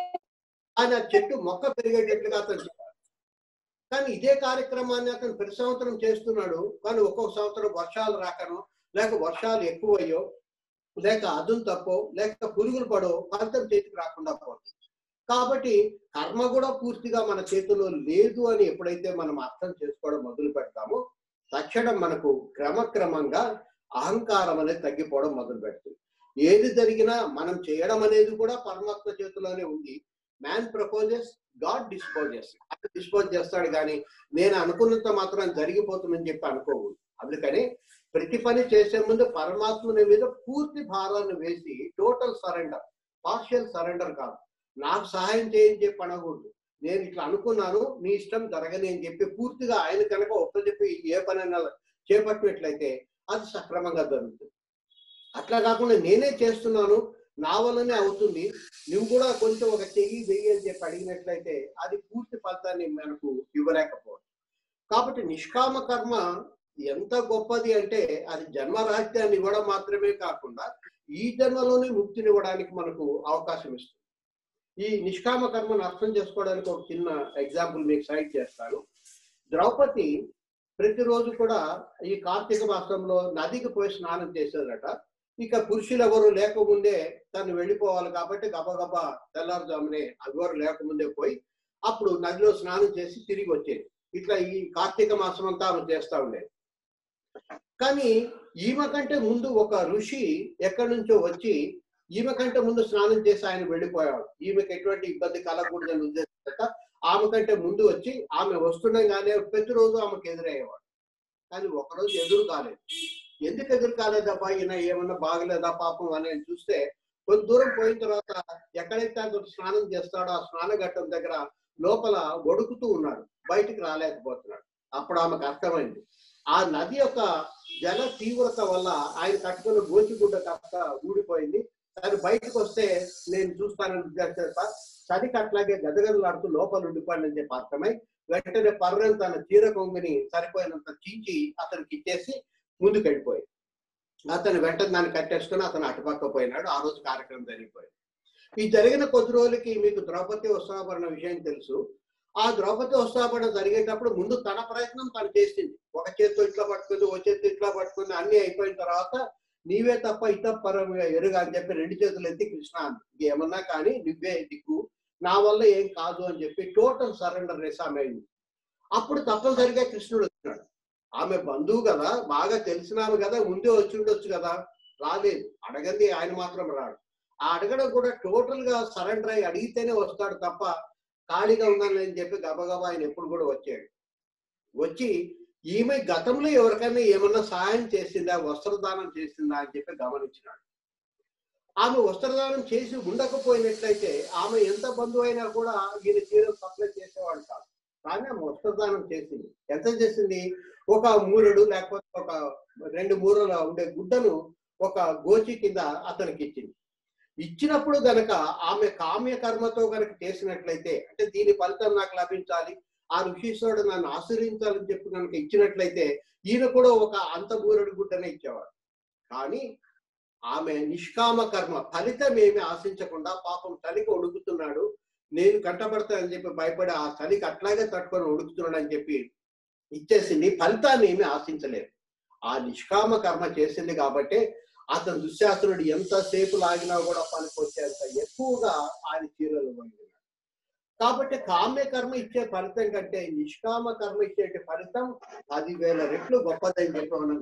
ఆయన చెట్టు మొక్క పెరిగేటట్లుగా అతను చెప్పాడు. కానీ ఇదే కార్యక్రమాన్ని అతను ప్రతి సంవత్సరం చేస్తున్నాడు. కానీ ఒక్కొక్క సంవత్సరం వర్షాలు రాకనో, లేక వర్షాలు ఎక్కువయ్యో, లేక అదును తప్పో, లేక పురుగులు పడో ఫలితం చేతికి రాకుండా పోతుంది. కాబట్టి కర్మ కూడా పూర్తిగా మన చేతిలో లేదు అని ఎప్పుడైతే మనం అర్థం చేసుకోవడం మొదలు పెడతామో, తక్షణం మనకు క్రమక్రమంగా అహంకారం అనేది తగ్గిపోవడం మొదలు పెడుతుంది. ఏది జరిగినా మనం చేయడం అనేది కూడా పరమాత్మ చేతిలోనే ఉంది. Man proposes, God disposes. అది డిస్పోజ్ చేస్తాడు, కానీ నేను అనుకున్నంత మాత్రం జరిగిపోతుందని చెప్పి అనుకోకూడదు. అందుకని ప్రతి పని చేసే ముందు పరమాత్మని మీద పూర్తి భారాన్ని వేసి టోటల్ సరెండర్, పార్షియల్ సరెండర్ కాదు. నాకు సహాయం చేయని చెప్పి అనకూడదు. నేను ఇట్లా అనుకున్నాను, నీ ఇష్టం జరగని అని చెప్పి పూర్తిగా ఆయన కనుక ఒప్పచెప్పి ఏ పనైనా చేపట్టినట్లయితే అది సక్రమంగా జరుగుతుంది. అట్లా కాకుండా నేనే చేస్తున్నాను, నా వల్లనే అవుతుంది, నువ్వు కూడా కొంచెం ఒక చెయ్యి వెయ్యి అని చెప్పి అడిగినట్లయితే అది పూర్తి ఫలితాన్ని మనకు ఇవ్వలేకపోవచ్చు. కాబట్టి నిష్కామ కర్మ ఎంత గొప్పది అంటే అది జన్మరాహిత్యాన్ని ఇవ్వడం మాత్రమే కాకుండా ఈ జన్మలోనే ముక్తిని ఇవ్వడానికి మనకు అవకాశం ఇస్తుంది. ఈ నిష్కామ కర్మను అర్థం చేసుకోవడానికి ఒక చిన్న ఎగ్జాంపుల్ మీకు సైట్ చేస్తాను. ద్రౌపది ప్రతిరోజు కూడా ఈ కార్తీక మాసంలో నదికి పోయి స్నానం చేసేదట. ఇక పురుషులు ఎవరు లేకముందే తను వెళ్ళిపోవాలి కాబట్టి గబగబా తెల్లారుజామునే ఎవరు లేకముందే పోయి అప్పుడు నదిలో స్నానం చేసి తిరిగి వచ్చేది. ఇట్లా ఈ కార్తీక మాసం అంతా ఆమె చేస్తా ఉండేది. కానీ ఈమె కంటే ముందు ఒక ఋషి ఎక్కడి నుంచో వచ్చి ఈమె కంటే ముందు స్నానం చేసి ఆయన వెళ్ళిపోయాడు. ఈమెకి ఎటువంటి ఇబ్బంది కలగకూడదని ఉద్దేశంతో ఆమె కంటే ముందు వచ్చి ఆమె వస్తుండగానే ప్రతిరోజు ఆమెకు ఎదురయ్యేవాడు. కానీ ఒకరోజు ఎదురు కాలేదు. ఎందుకు ఎదురు కాలేదబ్బా, ఈయన ఏమన్నా బాగలేదా పాపం అని చూస్తే కొంత దూరం పోయిన తర్వాత ఎక్కడైతే అతను స్నానం చేస్తాడో ఆ స్నాన ఘట్టం దగ్గర లోపల వడుకుతూ ఉన్నాడు, బయటికి రాలేకపోతున్నాడు. అప్పుడు ఆమెకు అర్థమైంది ఆ నది యొక్క జల తీవ్రత వల్ల ఆయన కట్టుకున్న గోచిగుడ్డ కాస్త ఊడిపోయింది. తను బయటకు వస్తే నేను చూస్తానని ఉద్దేశంతో చలికి అట్లాగే గదగదలాడుతూ లోపల ఉండిపోయింది అని చెప్పి అర్థమై వెంటనే పర్రని తన చీర కొంగుని సరిపోయినంత చీచి అతనికి ఇచ్చేసి ముందుకు వెళ్ళిపోయింది. అతను వెంటనే దాన్ని కట్టేసుకుని అతను అటుపక్క పోయినాడు. ఆ రోజు కార్యక్రమం జరిగిపోయింది. ఈ జరిగిన కొద్ది రోజులకి మీకు ద్రౌపది వస్త్రాభరణ విషయం తెలుసు. ఆ ద్రౌపది వస్త్రాభరణ జరిగేటప్పుడు ముందు తన ప్రయత్నం తను చేసింది. ఒక చేతితో ఇట్లా పట్టుకుంది, ఒక చేతితో ఇట్లా పట్టుకుంది. అన్ని అయిపోయిన తర్వాత నీవే తప్ప ఇతపరంగా ఎరుగా అని చెప్పి రెండు చేతులు ఎత్తి కృష్ణ అంది, ఏమన్నా కానీ నువ్వే దిక్కు, నా వల్ల ఏం కాదు అని చెప్పి టోటల్ సరెండర్ చేసి ఆమె అయింది. అప్పుడు తప్పనిసరిగా కృష్ణుడు వచ్చినాడు. ఆమె బంధువు కదా, బాగా తెలిసినాము కదా, ముందే వచ్చి ఉండొచ్చు కదా, రాలేదు. అడగంది ఆయన మాత్రం రాడు. ఆ అడగడం కూడా టోటల్ గా సరెండర్ అయ్యి అడిగితేనే వస్తాడు తప్ప ఖాళీగా ఉందని అని చెప్పి గబగబా ఆయన ఎప్పుడు కూడా వచ్చాడు. వచ్చి ఈమె గతంలో ఎవరికైనా ఏమన్నా సహాయం చేసిందా, వస్త్రదానం చేసిందా అని చెప్పి గమనించినాడు. ఆమె వస్త్రదానం చేసి ఉండకపోయినట్లయితే ఆమె ఎంత బంధువు అయినా కూడా ఈయన చీరలు సప్లై చేసేవాడు కాదు. కానీ ఆమె వస్త్రదానం చేసింది. ఎంత చేసింది? ఒక మూరెడు లేకపోతే ఒక రెండు మూరల ఉండే గుడ్డను ఒక గోచి కింద అతనికి ఇచ్చింది. ఇచ్చినప్పుడు గనక ఆమె కామ్య కర్మతో గనక చేసినట్లయితే, అంటే దీని ఫలితం నాకు లభించాలి, ఆ ఋషీశ్వరుడు నన్ను ఆశ్రయించాలని చెప్పి కనుక ఇచ్చినట్లయితే ఈయన కూడా ఒక అంత మూరెడు గుడ్డనే ఇచ్చేవాడు. కానీ ఆమె నిష్కామ కర్మ ఫలితం ఏమి ఆశించకుండా పాపం చలికి ఉడుకుతున్నాడు, నేను కంటపడతానని చెప్పి భయపడి ఆ చలికి అట్లాగే తట్టుకొని ఉడుకుతున్నాడు అని చెప్పి ఇచ్చేసింది. ఫలితాన్ని ఏమి ఆశించలేదు. ఆ నిష్కామ కర్మ చేసింది కాబట్టి అతను దుశ్శాసనుడు ఎంతసేపు లాగినా కూడా పనికొచ్చేంత ఎక్కువగా ఆయన చీరలు వండినాడు. కాబట్టి కామ్య కర్మ ఇచ్చే ఫలితం కంటే నిష్కామ కర్మ ఇచ్చే ఫలితం పదివేల రెట్లు గొప్పదని చెప్పి మనం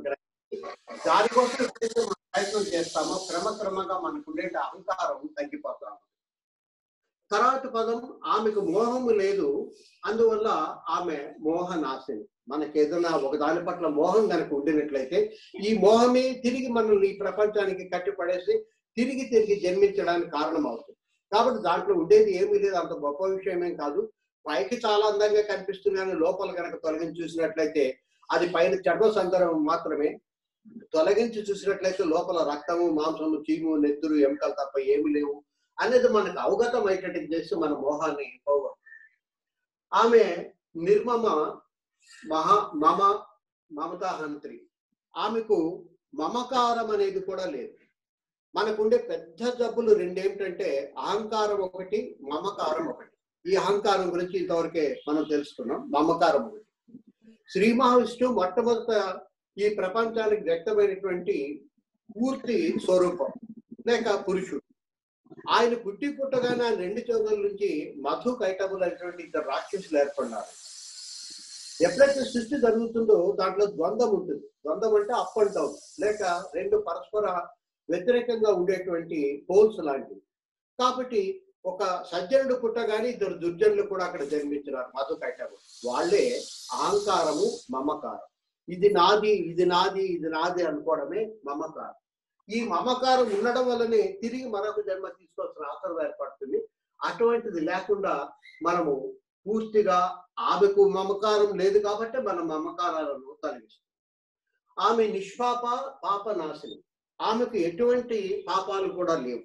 దానికోసం ప్రయత్నం చేస్తామో క్రమక్రమంగా మనకు ఉండే అహంకారం తగ్గిపోతాము. తర్వాత పదం ఆమెకు మోహము లేదు, అందువల్ల ఆమె మోహనాశిని. మనకి ఏదైనా ఒక దాని పట్ల మోహం కనుక ఉండినట్లయితే ఈ మోహమే తిరిగి మనల్ని ఈ ప్రపంచానికి కట్టిపడేసి తిరిగి తిరిగి జన్మించడానికి కారణం అవుతుంది. కాబట్టి దాంట్లో ఉండేది ఏమీ లేదు, అంత గొప్ప విషయం ఏం కాదు. పైకి చాలా అందంగా కనిపిస్తున్నాయని లోపల కనుక తొలగించి చూసినట్లయితే అది పైన చర్మ సందర్భం మాత్రమే. తొలగించి చూసినట్లయితే లోపల రక్తము, మాంసము, చీము, నెత్తురు, ఎముకలు తప్ప ఏమి లేవు అనేది మనకు అవగతం అయ్యేటట్టు చేసి మన మోహాన్ని పోగొట్టు. ఆమె నిర్మమ మహా మమ మమతాహంత్రి. ఆమెకు మమకారం అనేది కూడా లేదు. మనకుండే పెద్ద జబ్బులు రెండేమిటంటే అహంకారం ఒకటి, మమకారం ఒకటి. ఈ అహంకారం గురించి ఇంతవరకే మనం తెలుసుకున్నాం. మమకారం ఒకటి. శ్రీ మహావిష్ణువు మొట్టమొదట ఈ ప్రపంచానికి వ్యక్తమైనటువంటి పూర్తి స్వరూపం లేక పురుషుడు. ఆయన పుట్టి పుట్టగానే ఆయన రెండు చోదల నుంచి మధు కైటబులు అనేటువంటి ఇద్దరు రాక్షసులు ఏర్పడినారు. ఎప్పుడైతే సృష్టి జరుగుతుందో దాంట్లో ద్వంద్వం ఉంటుంది. ద్వంద్వం అంటే అప్ అండ్ డౌన్ లేక రెండు పరస్పర వ్యతిరేకంగా ఉండేటువంటి పోల్స్ లాంటివి. కాబట్టి ఒక సజ్జనుడు పుట్టగానే ఇద్దరు దుర్జనులు కూడా అక్కడ జన్మించినారు, మధు కైటబులు. వాళ్ళే అహంకారము, మమకారం. ఇది నాది, ఇది నాది, ఇది నాది అనుకోవడమే మమకారం. ఈ మమకారం ఉండడం వల్లనే తిరిగి మరొక జన్మ తీసుకోవాల్సిన అవసరం ఏర్పడుతుంది. అటువంటిది లేకుండా మనము పూర్తిగా ఆమెకు మమకారం లేదు కాబట్టి మన మమకారాలను తొలగిస్తాం. ఆమె నిష్పాప పాప నాశిని. ఆమెకు ఎటువంటి పాపాలు కూడా లేవు.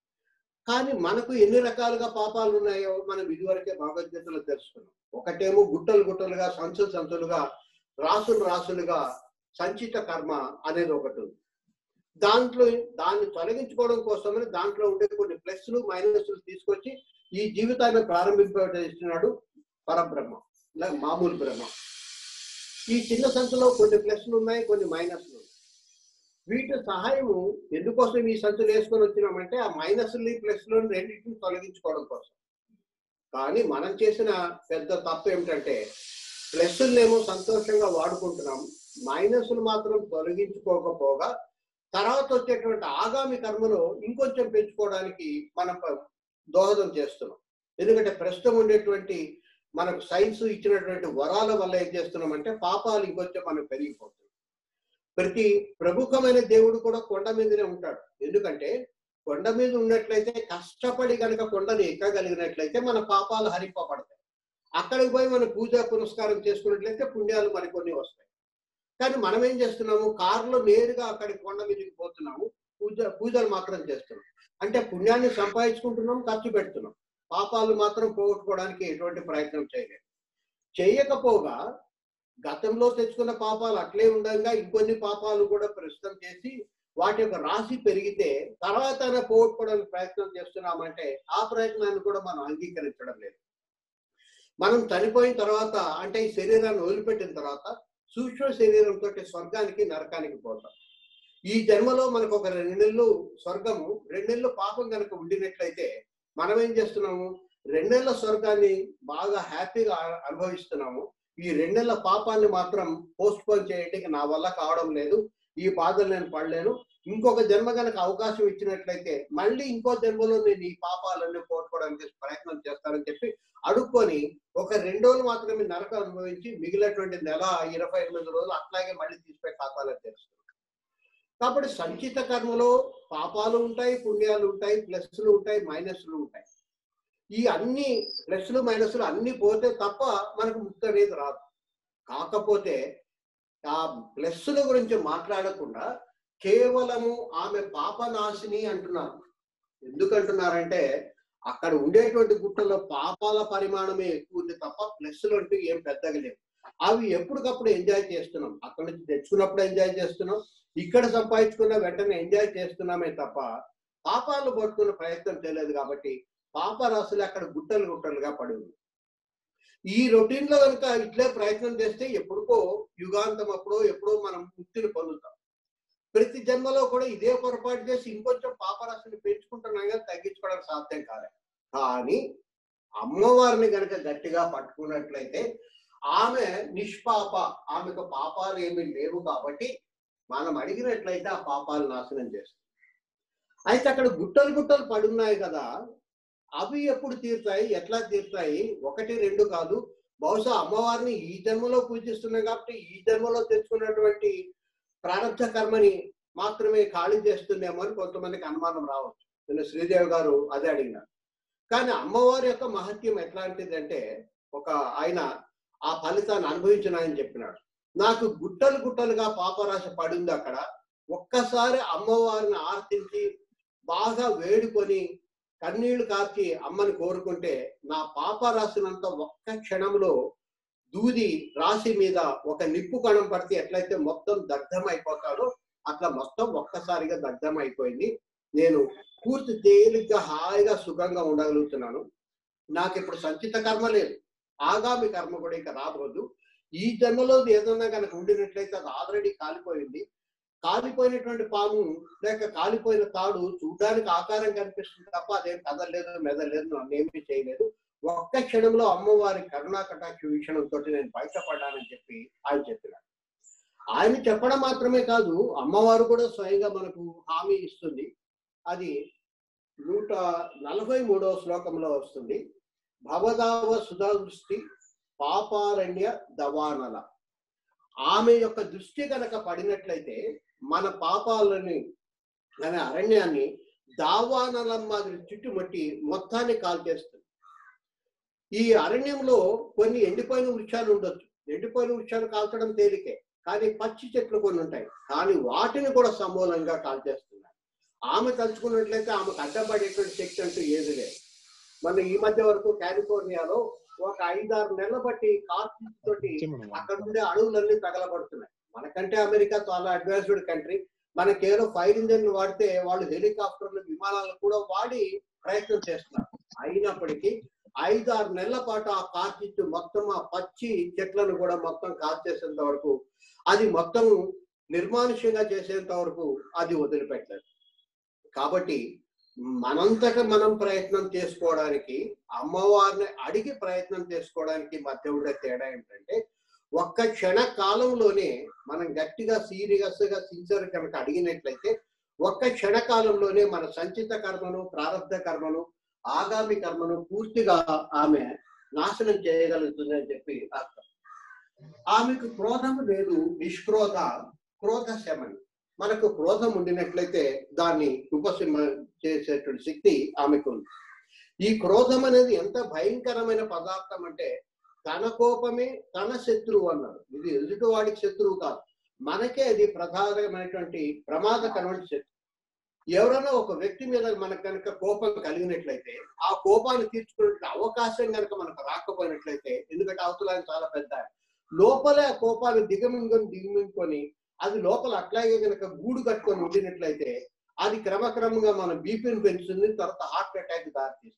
కానీ మనకు ఎన్ని రకాలుగా పాపాలు ఉన్నాయో మనం ఇదివరకే భగవద్గీతలో తెలుసుకున్నాం. ఒకటేమో గుట్టలు గుట్టలుగా, సంచులు సంచులుగా, రాసులు రాసులుగా సంచిత కర్మ అనేది ఒకటి ఉంది. దాంట్లో దాన్ని తొలగించుకోవడం కోసమని దాంట్లో ఉండే కొన్ని ప్లస్లు మైనస్లు తీసుకొచ్చి ఈ జీవితాన్ని ప్రారంభింపజేస్తున్నాడు పరబ్రహ్మ, ఇలా మామూలు బ్రహ్మ. ఈ చిన్న సంచులో కొన్ని ప్లస్లు ఉన్నాయి, కొన్ని మైనస్లు ఉన్నాయి. వీటి సహాయము ఎందుకోసం ఈ సంచులు వేసుకొని వచ్చినామంటే ఆ మైనస్లు ప్లస్లు రెండింటిని తొలగించుకోవడం కోసం. కానీ మనం చేసిన పెద్ద తప్పు ఏమిటంటే ప్లస్లేమో సంతోషంగా వాడుకుంటున్నాం, మైనస్లు మాత్రం తొలగించుకోకపోగా తర్వాత వచ్చేటువంటి ఆగామి కర్మలో ఇంకొంచెం పెంచుకోవడానికి మనం దోహదం చేస్తున్నాం. ఎందుకంటే ప్రస్తుతం ఉండేటువంటి మనకు సైన్స్ ఇచ్చినటువంటి వరాల వల్ల ఏం చేస్తున్నామంటే పాపాలు ఇంకొంచెం మనకు పెరిగిపోతుంది. ప్రతి ప్రముఖమైన దేవుడు కూడా కొండ మీదనే ఉంటాడు. ఎందుకంటే కొండ మీద ఉన్నట్లయితే కష్టపడి కనుక కొండని ఎక్కగలిగినట్లయితే మన పాపాలు హరింపబడతాయి. అక్కడికి పోయి మనం పూజ పునస్కారం చేసుకున్నట్లయితే పుణ్యాలు మరికొన్ని వస్తాయి. కానీ మనం ఏం చేస్తున్నాము, కారులో నేరుగా అక్కడికి కొండ మీదకి పోతున్నాము, పూజ పూజలు మాత్రం చేస్తున్నాం. అంటే పుణ్యాన్ని సంపాదించుకుంటున్నాం, ఖర్చు పెడుతున్నాం, పాపాలు మాత్రం పోగొట్టుకోవడానికి ఎటువంటి ప్రయత్నం చేయలేదు. చేయకపోగా గతంలో తెచ్చుకున్న పాపాలు అట్లే ఉండగా ఇంకొన్ని పాపాలు కూడా ప్రస్తుతం చేసి వాటి యొక్క రాశి పెరిగితే తర్వాత పోగొట్టుకోవడానికి ప్రయత్నం చేస్తున్నామంటే ఆ ప్రయత్నాన్ని కూడా మనం అంగీకరించడం లేదు. మనం చనిపోయిన తర్వాత అంటే ఈ శరీరాన్ని వదిలిపెట్టిన తర్వాత సూక్ష్మ శరీరంతో స్వర్గానికి నరకానికి పోతాం. ఈ జన్మలో మనకు ఒక రెండు నెలలు స్వర్గము, రెండు నెలలు పాపం కనుక ఉండినట్లయితే మనం ఏం చేస్తున్నాము, రెండు నెలల స్వర్గాన్ని బాగా హ్యాపీగా అనుభవిస్తున్నాము. ఈ రెండు నెలల పాపాన్ని మాత్రం పోస్ట్ పోన్ చేయడానికి నా వల్ల కావడం లేదు, ఈ బాధలు నేను పడలేను, ఇంకొక జన్మ కనుక అవకాశం ఇచ్చినట్లయితే మళ్ళీ ఇంకో జన్మలో నేను ఈ పాపాలన్నీ పోగొట్టుకోవడానికి ప్రయత్నం చేస్తానని చెప్పి అడుక్కొని ఒక రెండు రోజులు మాత్రమే నరకం అనుభవించి మిగిలినటువంటి నెల ఇరవై ఎనిమిది రోజులు అట్లాగే మళ్ళీ తీసిపోయి ఖాతాలో తెలుస్తుంది. కాబట్టి సంచిత కర్మలో పాపాలు ఉంటాయి, పుణ్యాలు ఉంటాయి, ప్లస్లు ఉంటాయి, మైనస్లు ఉంటాయి. ఈ అన్ని ప్లస్లు మైనస్లు అన్ని పోతే తప్ప మనకు ముక్తి అనేది రాదు. కాకపోతే ఆ ప్లస్ల గురించి మాట్లాడకుండా కేవలము ఆమె పాపనాశిని అంటున్నారు. ఎందుకంటున్నారంటే అక్కడ ఉండేటువంటి గుట్టలో పాపాల పరిమాణమే ఎక్కువ ఉంది తప్ప ప్లస్లు అంటూ ఏం పెద్దగా లేవు. అవి ఎప్పటికప్పుడు ఎంజాయ్ చేస్తున్నాం, అక్కడ నుంచి తెచ్చుకున్నప్పుడు ఎంజాయ్ చేస్తున్నాం, ఇక్కడ సంపాదించుకున్న వెంటనే ఎంజాయ్ చేస్తున్నామే తప్ప పాపాలు పట్టుకునే ప్రయత్నం చేయలేదు. కాబట్టి పాపరాశులు అక్కడ గుట్టలు గుట్టలుగా పడి ఉంది. ఈ రొటీన్ లో కనుక ఇట్లే ప్రయత్నం చేస్తే ఎప్పుడుకో యుగాంతం అప్పుడో ఎప్పుడో మనం ముక్తిని పొందుతాం. ప్రతి జన్మలో కూడా ఇదే పొరపాటు చేసి ఇంకొంచెం పాపరాశిని పెంచుకుంటున్నాం కానీ తగ్గించుకోవడానికి సాధ్యం కాదు. కానీ అమ్మవారిని కనుక గట్టిగా పట్టుకున్నట్లయితే ఆమె నిష్పాప, ఆమెకు పాపాలు ఏమీ లేవు కాబట్టి మనం అడిగినట్లయితే ఆ పాపాలు నాశనం చేస్తుంది. అయితే అక్కడ గుట్టలు గుట్టలు పడున్నాయి కదా, అవి ఎప్పుడు తీరుతాయి, ఎట్లా తీరుతాయి? ఒకటి రెండు కాదు. బహుశా అమ్మవారిని ఈ జన్మలో పూజిస్తున్నాం కాబట్టి ఈ జన్మలో తెచ్చుకున్నటువంటి ప్రారంభ కర్మని మాత్రమే ఖాళీ చేస్తుందేమో అని కొంతమందికి అనుమానం రావచ్చు. నిన్న శ్రీదేవి గారు అదే అడిగినారు. కానీ అమ్మవారి యొక్క మహత్యం ఎట్లాంటిదంటే, ఒక ఆయన ఆ ఫలితాన్ని అనుభవించిన ఆయన చెప్పినాడు. నాకు గుట్టలు గుట్టలుగా పాపరాశ పడింది అక్కడ. ఒక్కసారి అమ్మవారిని ఆర్తించి బాగా వేడుకొని కన్నీళ్లు కార్చి అమ్మని కోరుకుంటే నా పాపరాశినంతా ఒక్క క్షణంలో దూది రాశి మీద ఒక నిప్పు కణం పడితే ఎట్లయితే మొత్తం దగ్ధం అయిపోతాడో అట్లా మొత్తం ఒక్కసారిగా దగ్ధం అయిపోయింది. నేను పూర్తి తేలిగ్గా హాయిగా సుఖంగా ఉండగలుగుతున్నాను. నాకు ఇప్పుడు సంచిత కర్మ లేదు, ఆగామి కర్మ కూడా ఇక రాబోదు. ఈ జన్మలో ఏదన్నా కనుక ఉండినట్లయితే అది ఆల్రెడీ కాలిపోయింది. కాలిపోయినటువంటి పాము లేక కాలిపోయిన తాడు చూడడానికి ఆకారం కనిపిస్తుంది తప్ప అదేం కదలేదు, మెదలేదు, నన్నేమీ చేయలేదు. ఒక్క క్షణంలో అమ్మవారి కరుణా కటాక్ష వీక్షణంతో నేను బయటపడ్డానని చెప్పి ఆయన చెప్పినాడు. ఆయన చెప్పడం మాత్రమే కాదు, అమ్మవారు కూడా స్వయంగా మనకు హామీ ఇస్తుంది. అది నూట నలభై మూడవ శ్లోకంలో వస్తుంది. భవదావ సుధా దృష్టి పాపారణ్య దవానల. ఆమె యొక్క దృష్టి కనుక పడినట్లయితే మన పాపాలని అనే అరణ్యాన్ని దావానలం మాదిరి చుట్టుముట్టి మొత్తాన్ని కాల్చేస్తుంది. ఈ అరణ్యంలో కొన్ని ఎండిపోయిన వృక్షాలు ఉండొచ్చు. ఎండిపోయిన వృక్షాలు కాల్చడం తేలికే, కానీ పచ్చి చెట్లు కొన్ని ఉంటాయి, కానీ వాటిని కూడా సమూలంగా కాల్చేస్తున్నారు. ఆమె తలుచుకున్నట్లయితే ఆమెకు అడ్డపడేటువంటి శక్తి అంటూ ఏది లేదు. మన ఈ మధ్య వరకు కాలిఫోర్నియాలో ఒక ఐదారు నెలల బట్టి కార్చిచ్చు తోటి అక్కడ ఉండే అడవులన్నీ తగలబడుతున్నాయి. మనకంటే అమెరికా చాలా అడ్వాన్స్డ్ కంట్రీ. మన కేవలం ఫైర్ ఇంజన్ వాడితే వాళ్ళు హెలికాప్టర్లు, విమానాలు కూడా వాడి ప్రయత్నం చేస్తున్నారు. అయినప్పటికీ ఐదారు నెలల పాటు ఆ కార్చిచ్చు మొత్తం ఆ పచ్చి చెట్లను కూడా మొత్తం కాల్చేసేంత వరకు, అది మొత్తం నిర్మానుష్యంగా చేసేంత వరకు అది వదిలిపెట్టలేదు. కాబట్టి మనంతట మనం ప్రయత్నం చేసుకోవడానికి, అమ్మవారిని అడిగి ప్రయత్నం చేసుకోవడానికి మధ్య ఉండే తేడా ఏంటంటే, ఒక్క క్షణ కాలంలోనే మనం గట్టిగా సీరియస్ గా సిన్సియర్ కనుక అడిగినట్లయితే ఒక్క క్షణ కాలంలోనే మన సంచిత కర్మను, ప్రారంభ కర్మను, ఆగామి కర్మను పూర్తిగా ఆమె నాశనం చేయగలుగుతుంది అని చెప్పి అర్థం. ఆమెకు క్రోధం లేదు, నిష్క్రోధ క్రోధ శమని. మనకు క్రోధం ఉండినట్లయితే దాన్ని ఉపశమ చేసేటువంటి శక్తి ఆమెకు ఉంది. ఈ క్రోధం అనేది ఎంత భయంకరమైన పదార్థం అంటే, తన కోపమే తన శత్రువు అన్నారు. ఇది ఎదుటివాడికి శత్రువు కాదు, మనకే అది ప్రధానమైనటువంటి ప్రమాదకరమైన శత్రువు. ఎవరైనా ఒక వ్యక్తి మీద మనకు కనుక కోపం కలిగినట్లయితే ఆ కోపాన్ని తీర్చుకునే అవకాశం కనుక మనకు రాకపోయినట్లయితే, ఎందుకంటే అవతల చాలా పెద్ద లోపలే ఆ కోపాన్ని దిగమింగుని దిగమింగుకొని అది లోపల అట్లాగే కనుక గూడు కట్టుకొని ఉండినట్లయితే అది క్రమక్రమంగా మన బీపీని పెంచుతుంది, తర్వాత హార్ట్ అటాక్ దారితీస్తుంది.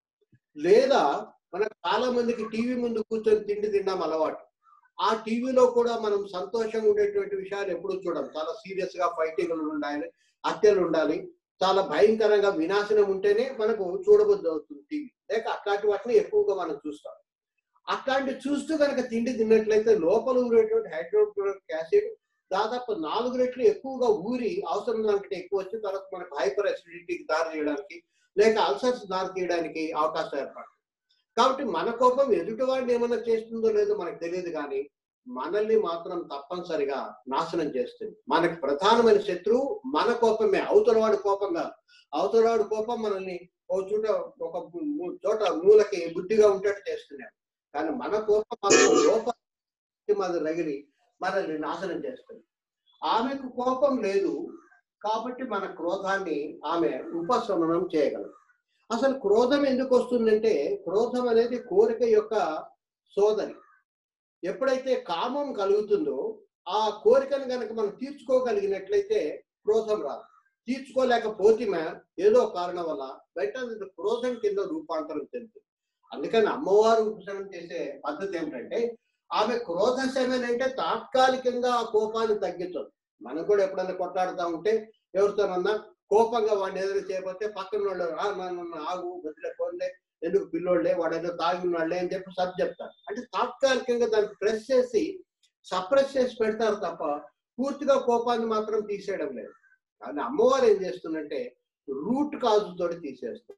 లేదా మనకు చాలా మందికి టీవీ ముందు కూర్చొని తిండి తిన్నాం అలవాటు. ఆ టీవీలో కూడా మనం సంతోషంగా ఉండేటువంటి విషయాలు ఎప్పుడు చూడం. చాలా సీరియస్ గా ఫైటింగ్లు ఉండాలి, హత్యలు ఉండాలి, చాలా భయంకరంగా వినాశనం ఉంటేనే మనకు చూడబుద్ధి అవుతుంది టీవీ. లేక అట్లాంటి వాటిని ఎక్కువగా మనం చూస్తాం. అట్లాంటి చూస్తూ కనుక తిండి తిన్నట్లయితే లోపల ఊరేటువంటి హైడ్రోక్లోరిక్ యాసిడ్ దాదాపు నాలుగు రెట్లు ఎక్కువగా ఊరి అవసరం దానికంటే ఎక్కువ వచ్చి తర్వాత మనకు హైపర్ అసిడిటీకి దారి తీయడానికి లేక అల్సర్స్ దారి తీయడానికి అవకాశం ఏర్పడుతుంది. కాబట్టి మన కోపం ఎదుటి వాడిని ఏమన్నా చేస్తుందో లేదో మనకు తెలియదు, కానీ మనల్ని మాత్రం తప్పనిసరిగా నాశనం చేస్తుంది. మనకు ప్రధానమైన శత్రువు మన కోపమే, అవతలవాడి కోపం కాదు. అవతలవాడి కోపం మనల్ని ఒక చోట ఒక చోట మూలకి బుద్ధిగా ఉండేట్టు చేస్తున్నాం, కానీ మన కోపం మాత్రం లోపల మన రగిలి మనల్ని నాశనం చేస్తుంది. ఆమెకు కోపం లేదు కాబట్టి మన క్రోధాన్ని ఆమె ఉపశమనం చేయగలదు. అసలు క్రోధం ఎందుకు వస్తుందంటే, క్రోధం అనేది కోరిక యొక్క సోదరి. ఎప్పుడైతే కామం కలుగుతుందో ఆ కోరికను కనుక మనం తీర్చుకోగలిగినట్లయితే క్రోధం రాదు. తీర్చుకోలేకపోతే ఏదో కారణం వల్ల బయట క్రోధం కింద రూపాంతరం చెందుతుంది. అందుకని అమ్మవారు ఉపశమనం చేసే పద్ధతి ఏమిటంటే, ఆమె క్రోధ శమనం అంటే తాత్కాలికంగా ఆ కోపాన్ని తగ్గించదు. మనం కూడా ఎప్పుడైనా కొట్లాడుతూ ఉంటే ఎవరితోనన్నా కోపంగా వాడిని ఎదురు చేయకపోతే పక్కన వాళ్ళు నన్ను ఆగు వదిలే పోలే, ఎందుకు పిల్లోళ్ళే, వాడు ఏదో తాగి ఉన్నాళ్లే అని చెప్పి సర్ది చెప్తారు. అంటే తాత్కాలికంగా దాన్ని ప్రెస్ చేసి సప్రెస్ చేసి పెడతారు తప్ప పూర్తిగా కోపాన్ని మాత్రం తీసేయడం లేదు. కానీ అమ్మవారు ఏం చేస్తుందంటే రూట్ కాజు తోటి తీసేస్తుంది.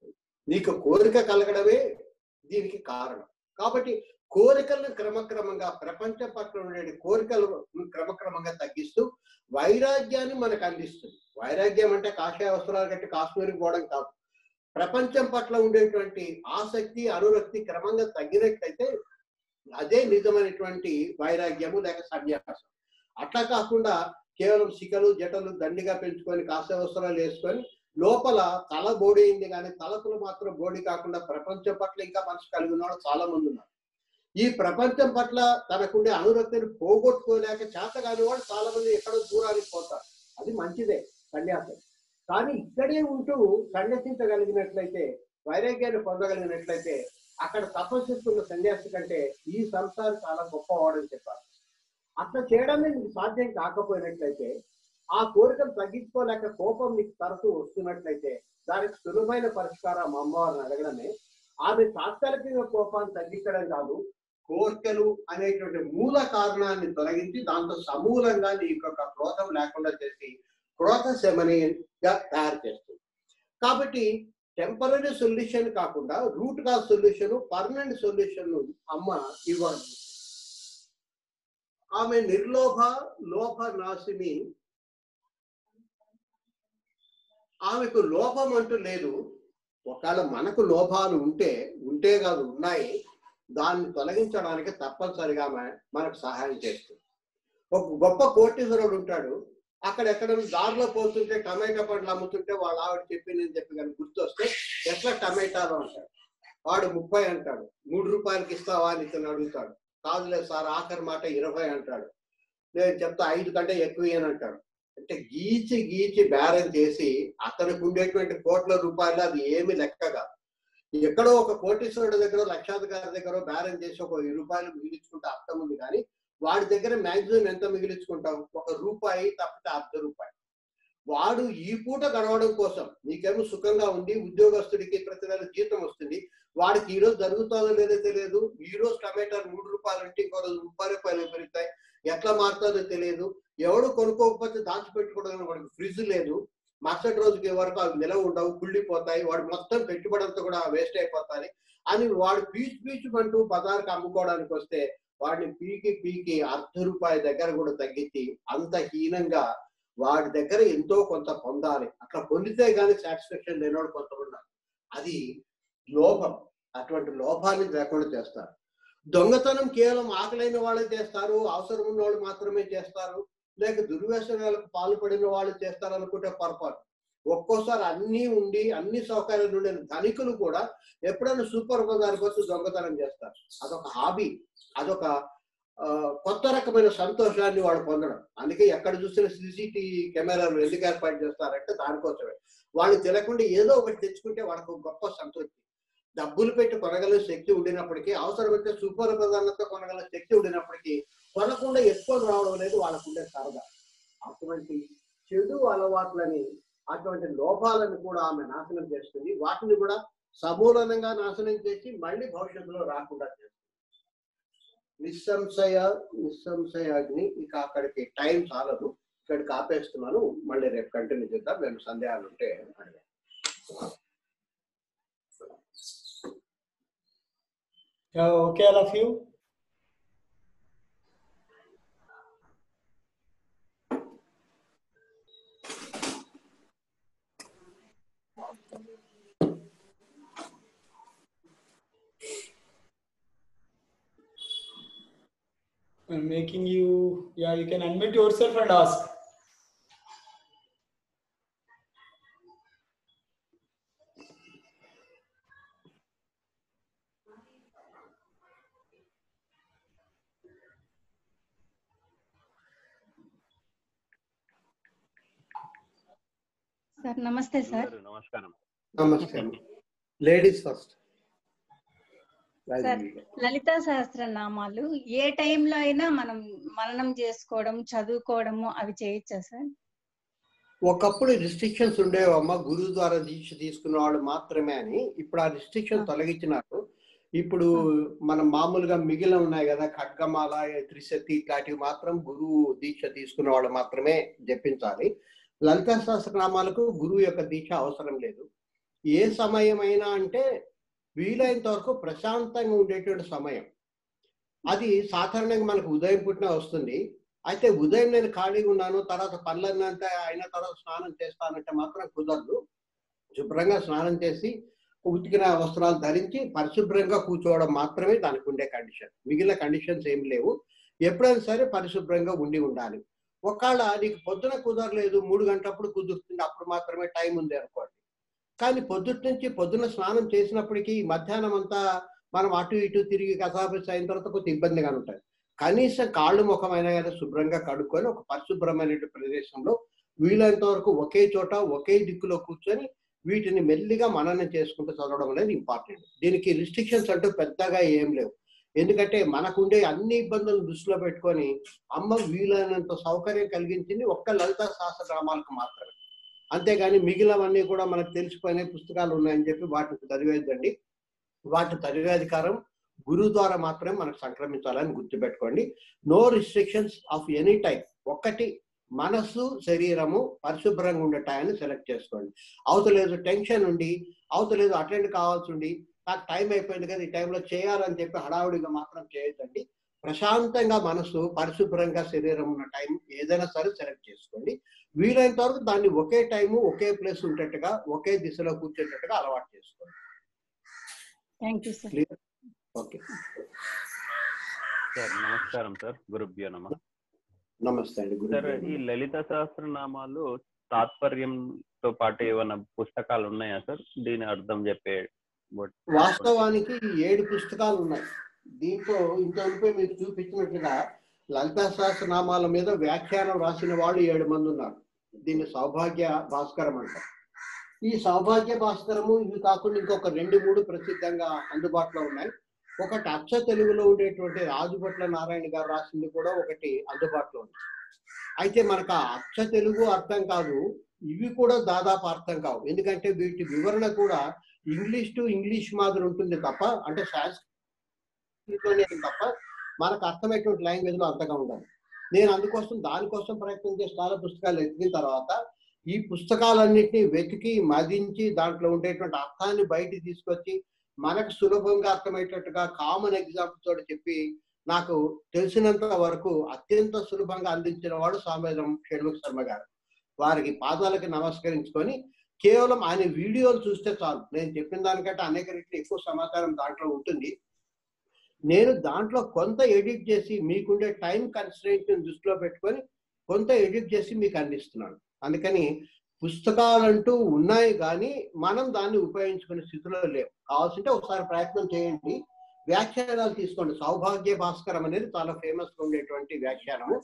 నీకు కోరిక కలగడమే దీనికి కారణం. కాబట్టి కోరికలను క్రమక్రమంగా, ప్రపంచం పట్ల ఉండే కోరికలు క్రమక్రమంగా తగ్గిస్తూ వైరాగ్యాన్ని మనకు అందిస్తుంది. వైరాగ్యం అంటే కాషాయ వస్త్రాలు కట్టి కాశ్మీర్కి పోవడం కాదు. ప్రపంచం పట్ల ఉండేటువంటి ఆసక్తి, అనురక్తి క్రమంగా తగ్గినట్లయితే అదే నిజమైనటువంటి వైరాగ్యము లేక సన్యాసం. అట్లా కాకుండా కేవలం శిఖలు, జటలు దండిగా పెంచుకొని కాషాయ వస్త్రాలు వేసుకొని లోపల తల బోడి అయింది కానీ తలకులు మాత్రం బోడి కాకుండా ప్రపంచం పట్ల ఇంకా మనసు కలిగి ఉన్నవాడు చాలా మంది ఉన్నారు. ఈ ప్రపంచం పట్ల తనకుండే అనురక్తిని పోగొట్టుకోలేక చేత కాని వాడు చాలా మంది ఎక్కడో దూరానికి పోతారు. అది మంచిదే సన్యాసం. కానీ ఇక్కడే ఉంటూ సన్యసించగలిగినట్లయితే, వైరాగ్యాన్ని పొందగలిగినట్లయితే అక్కడ తపస్సుకున్న సన్యాసి కంటే ఈ సంసారం చాలా గొప్పవాడని చెప్పారు. అట్లా చేయడమే నీకు సాధ్యం కాకపోయినట్లయితే, ఆ కోరికలు తగ్గించుకోలేక కోపం నీకు తరచూ వస్తున్నట్లయితే దానికి సులభమైన పరిష్కారం అమ్మవారిని అడగడమే. ఆమె తాత్కాలికంగా కోపాన్ని తగ్గించడం కాదు, కోరికలు అనేటువంటి మూల కారణాన్ని తొలగించి దాంతో సమూలంగా నీ యొక్క క్రోధం లేకుండా చేసి క్రోధ శమనిగా తయారు చేస్తుంది. కాబట్టి టెంపరీ సొల్యూషన్ కాకుండా root cause solution, permanent solution అమ్మ ఇవ్వాలి. ఆమె నిర్లోభ లోభ నాశిని. ఆమెకు లోభం అంటూ లేదు. ఒకవేళ మనకు లోభాలు ఉంటే ఉంటే కాదు ఉన్నాయి, దాన్ని తొలగించడానికి తప్పనిసరిగా మనకు సహాయం చేస్తుంది. ఒక గొప్ప కోటీశ్వరుడు ఉంటాడు, అక్కడెక్కడ దారిలో పోతుంటే టమాటా పండ్లు అమ్ముతుంటే వాళ్ళ ఆవిడ చెప్పి నేను చెప్పి కానీ గుర్తొస్తే ఎట్లా టమాటాలు అంటాడు. వాడు ముప్పై అంటాడు. మూడు రూపాయలకి ఇస్తావా అని ఇతను అడుగుతాడు. కాదులేదు సార్ ఆఖరి మాట ఇరవై అంటాడు. నేను చెప్తా ఐదు కంటే ఎక్కువ అని అంటాడు. అంటే గీచి గీచి బేరం చేసి అతనికి ఉండేటువంటి కోట్ల రూపాయలు అది ఏమి లెక్క కాదు. ఎక్కడో ఒక కోటీశ్వరుడి దగ్గర, లక్షాధికారి దగ్గర బేరం చేసి ఒక వెయ్యి రూపాయలు మిగిలించుకుంటే అర్థం ఉంది. కానీ వాడి దగ్గర మ్యాక్సిమం ఎంత మిగిలించుకుంటాం? ఒక రూపాయి తప్పితే అర్ధ రూపాయి. వాడు ఈ పూట గడవడం కోసం, నీకేమో సుఖంగా ఉంది, ఉద్యోగస్తుడికి ప్రతి నెల జీతం వస్తుంది, వాడికి ఈ రోజు జరుగుతుందో లేదో తెలియదు. ఈ రోజు టమాటాలు మూడు రూపాయలు అంటే ఇంకో రోజు ముప్పై రూపాయలు పెరుగుతాయి, ఎట్లా మారుతుందో తెలియదు. ఎవడు కొనుక్కోకపోతే దాచిపెట్టుకోవడానికి వాడికి ఫ్రిడ్జ్ లేదు, మరుసటి రోజుకి వరకు అవి నిలవ ఉండవు, కుళ్ళిపోతాయి, వాడు మొత్తం పెట్టుబడంతో కూడా వేస్ట్ అయిపోతాయి అని వాడు పీచు పీచుమంటూ బజార్కి అమ్ముకోవడానికి వస్తే వాడిని పీకి పీకి అర్ధ రూపాయి దగ్గర కూడా తగ్గించి అంత హీనంగా వాడి దగ్గర ఎంతో కొంత పొందాలి. అట్లా పొందితే కానీ సాటిస్ఫాక్షన్ లేనివాడు కొంతమంది. అది లోభం. అటువంటి లోభాన్ని లేకుండా చేస్తారు. దొంగతనం కేవలం ఆకలైన వాళ్ళే చేస్తారు, అవసరం ఉన్న వాళ్ళు మాత్రమే చేస్తారు, లేక దుర్వ్యసనాలకు పాల్పడిన వాళ్ళు చేస్తారు అనుకుంటే పొరపాటు. ఒక్కోసారి అన్నీ ఉండి అన్ని సౌకర్యాలు ఉండే ధనికులు కూడా ఎప్పుడైనా సూపర్ బజార్కి వచ్చి దొంగతనం చేస్తారు. అదొక హాబీ, అదొక కొత్త రకమైన సంతోషాన్ని వాడు పొందడం. అందుకే ఎక్కడ చూసిన సీసీటీవీ కెమెరాలు ఎందుకు ఏర్పాటు చేస్తారంటే దానికోసమే. వాళ్ళు తెలియకుండా ఏదో ఒకటి తెచ్చుకుంటే వాళ్ళకు గొప్ప సంతృప్తి. డబ్బులు పెట్టి కొనగల శక్తి ఉండినప్పటికీ, అవసరమైతే సూపర్ బజార్లతో కొనగల శక్తి ఉండినప్పటికీ కొనకుండా ఎక్కువ రావడం అనేది వాళ్ళకు ఉండే సరదా. అటువంటి చెడు అలవాట్లని, అటువంటి లోపాలను కూడా ఆమె నాశనం చేస్తుంది. వాటిని కూడా సమూలంగా నాశనం చేసి మళ్ళీ భవిష్యత్తులో రాకుండా చేస్తుంది. నిస్సంశయ నిస్సంశయ అగ్ని. ఇక అక్కడికి టైం చాలదు, ఇక్కడికి ఆపేస్తున్నాను. మళ్ళీ రేపు కంటిన్యూ చేద్దాం. నేను సందేహాలు ఉంటే అడిగాను. Okay, all of you. I'm making you, yeah, you can unmute yourself and ask. Sir నమస్తే సార్. నమస్కారం. నమస్తే. Ladies first. సార్, లలితా సహస్ర నామాలు ఏ టైంలో అయినా మనం మననం చేసుకోవడం, చదువుకోవడము అవి చేయొచ్చా సార్? ఒకప్పుడు రిస్ట్రిక్షన్స్ ఉండేవమ్మా, గురువు ద్వారా దీక్ష తీసుకున్న వాళ్ళు మాత్రమే అని. ఇప్పుడు ఆ రిస్ట్రిక్షన్ తొలగించినారు. ఇప్పుడు మనం మామూలుగా మిగిలిన ఉన్నాయి కదా, ఖడ్గమాల, త్రిశక్తి ఇట్లాంటివి మాత్రం గురువు దీక్ష తీసుకున్న వాళ్ళు మాత్రమే జపించాలి. లలితా సహస్రనామాలకు గురువు యొక్క దీక్ష అవసరం లేదు. ఏ సమయమైనా అంటే వీలైనంత వరకు ప్రశాంతంగా ఉండేటువంటి సమయం. అది సాధారణంగా మనకు ఉదయం పుట్టిన వస్తుంది. అయితే ఉదయం నేను ఖాళీగా ఉన్నాను, తర్వాత పనులన్నంతా అయిన తర్వాత స్నానం చేస్తానంటే మాత్రం కుదరదు. శుభ్రంగా స్నానం చేసి ఉతికిన వస్త్రాలు ధరించి పరిశుభ్రంగా కూర్చోవడం మాత్రమే దానికి ఉండే కండిషన్. మిగిలిన కండిషన్స్ ఏమి లేవు. ఎప్పుడైనా సరే పరిశుభ్రంగా ఉండి ఉండాలి. ఒకవేళ నీకు పొద్దున కుదరలేదు, మూడు గంటలప్పుడు కుదురుతుంది, అప్పుడు మాత్రమే టైం ఉంది అనుకోండి. కానీ పొద్దుటి నుంచి పొద్దున స్నానం చేసినప్పటికీ మధ్యాహ్నం అంతా మనం అటు ఇటు తిరిగి కసాపిస్ అయిన తర్వాత కొంచెం ఇబ్బందిగా ఉంటుంది. కనీసం కాళ్ళు ముఖమైనా కానీ శుభ్రంగా కడుక్కొని ఒక పరిశుభ్రమైన ప్రదేశంలో వీలైనంత వరకు ఒకే చోట ఒకే దిక్కులో కూర్చొని వీటిని మెల్లిగా మననం చేసుకుంటూ చదవడం అనేది ఇంపార్టెంట్. దీనికి రిస్ట్రిక్షన్స్ అంటూ పెద్దగా ఏం లేవు. ఎందుకంటే మనకుండే అన్ని ఇబ్బందులను దృష్టిలో పెట్టుకొని అమ్మ వీలైనంత సౌకర్యం కలిగించింది ఒక్క లలితా సహస్రనామాలకు మాత్రమే. అంతేగాని మిగిలినవన్నీ కూడా మనకు తెలిసిపోయిన పుస్తకాలు ఉన్నాయని చెప్పి వాటిని చదివేదండి. వాటి చదివే అధికారం గురువు ద్వారా మాత్రమే మనకు సంక్రమించాలని గుర్తుపెట్టుకోండి. No restrictions of any type. ఒక్కటి మనసు శరీరము పరిశుభ్రంగా ఉండే టైంని సెలెక్ట్ చేసుకోండి. అవతలేదు టెన్షన్ ఉండి, అవతలేదు అటెండ్ కావాల్సి ఉండి, నాకు టైం అయిపోయింది కదా ఈ టైంలో చేయాలని చెప్పి హడావుడిగా మాత్రం చేయొద్దండి. ప్రశాంతంగా మనసు పరిశుభ్రంగా శరీరం ఉన్న టైం ఏదైనా సరే సెలెక్ట్ చేసుకోండి. వీలైనంత వరకు దాన్ని ఒకే టైము ఒకే ప్లేస్ ఉండేట్టుగా ఒకే దిశలో కూర్చేటట్టుగా అలవాటు చేసుకోండి. Thank you sir. Clear? Okay sir. నమస్కారం సార్. గురుభ్యో నమః. నమస్తే అండి. సార్, ఈ లలిత సహస్రనామాలు తాత్పర్యంతో పాటు ఏమైనా పుస్తకాలు ఉన్నాయా సార్? దీని అర్థం చెప్పే. వాస్తవానికి ఏడు పుస్తకాలు ఉన్నాయి. దీంట్లో ఇంతవరకు మీకు చూపించినట్లుగా లలితా సహస్రనామాల మీద వ్యాఖ్యానం రాసిన వాళ్ళు ఏడు మంది ఉన్నారు. దీన్ని సౌభాగ్య భాస్కరం అంటారు. ఈ సౌభాగ్య భాస్కరము ఇవి కాకుండా ఇంకొక రెండు మూడు ప్రసిద్ధంగా అందుబాటులో ఉన్నాయి. ఒకటి అచ్చ తెలుగులో ఉండేటువంటి రాజుభట్ల నారాయణ గారు రాసింది కూడా ఒకటి అందుబాటులో ఉంది. అయితే మనకు ఆ అచ్చ తెలుగు అర్థం కాదు, ఇవి కూడా దాదాపు అర్థం కావు. ఎందుకంటే వీటి వివరణ కూడా ఇంగ్లీష్ టు ఇంగ్లీష్ మాదిరి ఉంటుంది తప్ప, అంటే సాంస్క్రిట్లోనే తప్ప మనకు అర్థమైనటువంటి లాంగ్వేజ్ లో అంతగా ఉండదు. నేను అందుకోసం దానికోసం ప్రయత్నం చేసి చాలా పుస్తకాలు ఎదిగిన తర్వాత ఈ పుస్తకాలన్నింటినీ వెతికి మదించి దాంట్లో ఉండేటువంటి అర్థాన్ని బయటికి తీసుకొచ్చి మనకు సులభంగా అర్థమయ్యేటట్టుగా కామన్ ఎగ్జాంపుల్ తోటి చెప్పి నాకు తెలిసినంత వరకు అత్యంత సులభంగా అందించిన వాడు సామవేదం షణ్ముఖ శర్మ గారు. వారికి పాదాలకి నమస్కరించుకొని కేవలం ఆయన వీడియోలు చూస్తే చాలు. నేను చెప్పిన దానికంటే అనేక రెట్లు ఎక్కువ సమాచారం దాంట్లో ఉంటుంది. నేను దాంట్లో కొంత ఎడిట్ చేసి మీకుండే టైం కన్స్ట్రెయింట్ దృష్టిలో పెట్టుకొని కొంత ఎడిట్ చేసి మీకు అందిస్తున్నాను. అందుకని పుస్తకాలంటూ ఉన్నాయి కానీ మనం దాన్ని ఉపయోగించుకునే స్థితిలో లేవు. కావాల్సింటే ఒకసారి ప్రయత్నం చేయండి. వ్యాఖ్యానాలు తీసుకోండి. సౌభాగ్య భాస్కరం అనేది చాలా ఫేమస్ గా ఉండేటువంటి వ్యాఖ్యానము.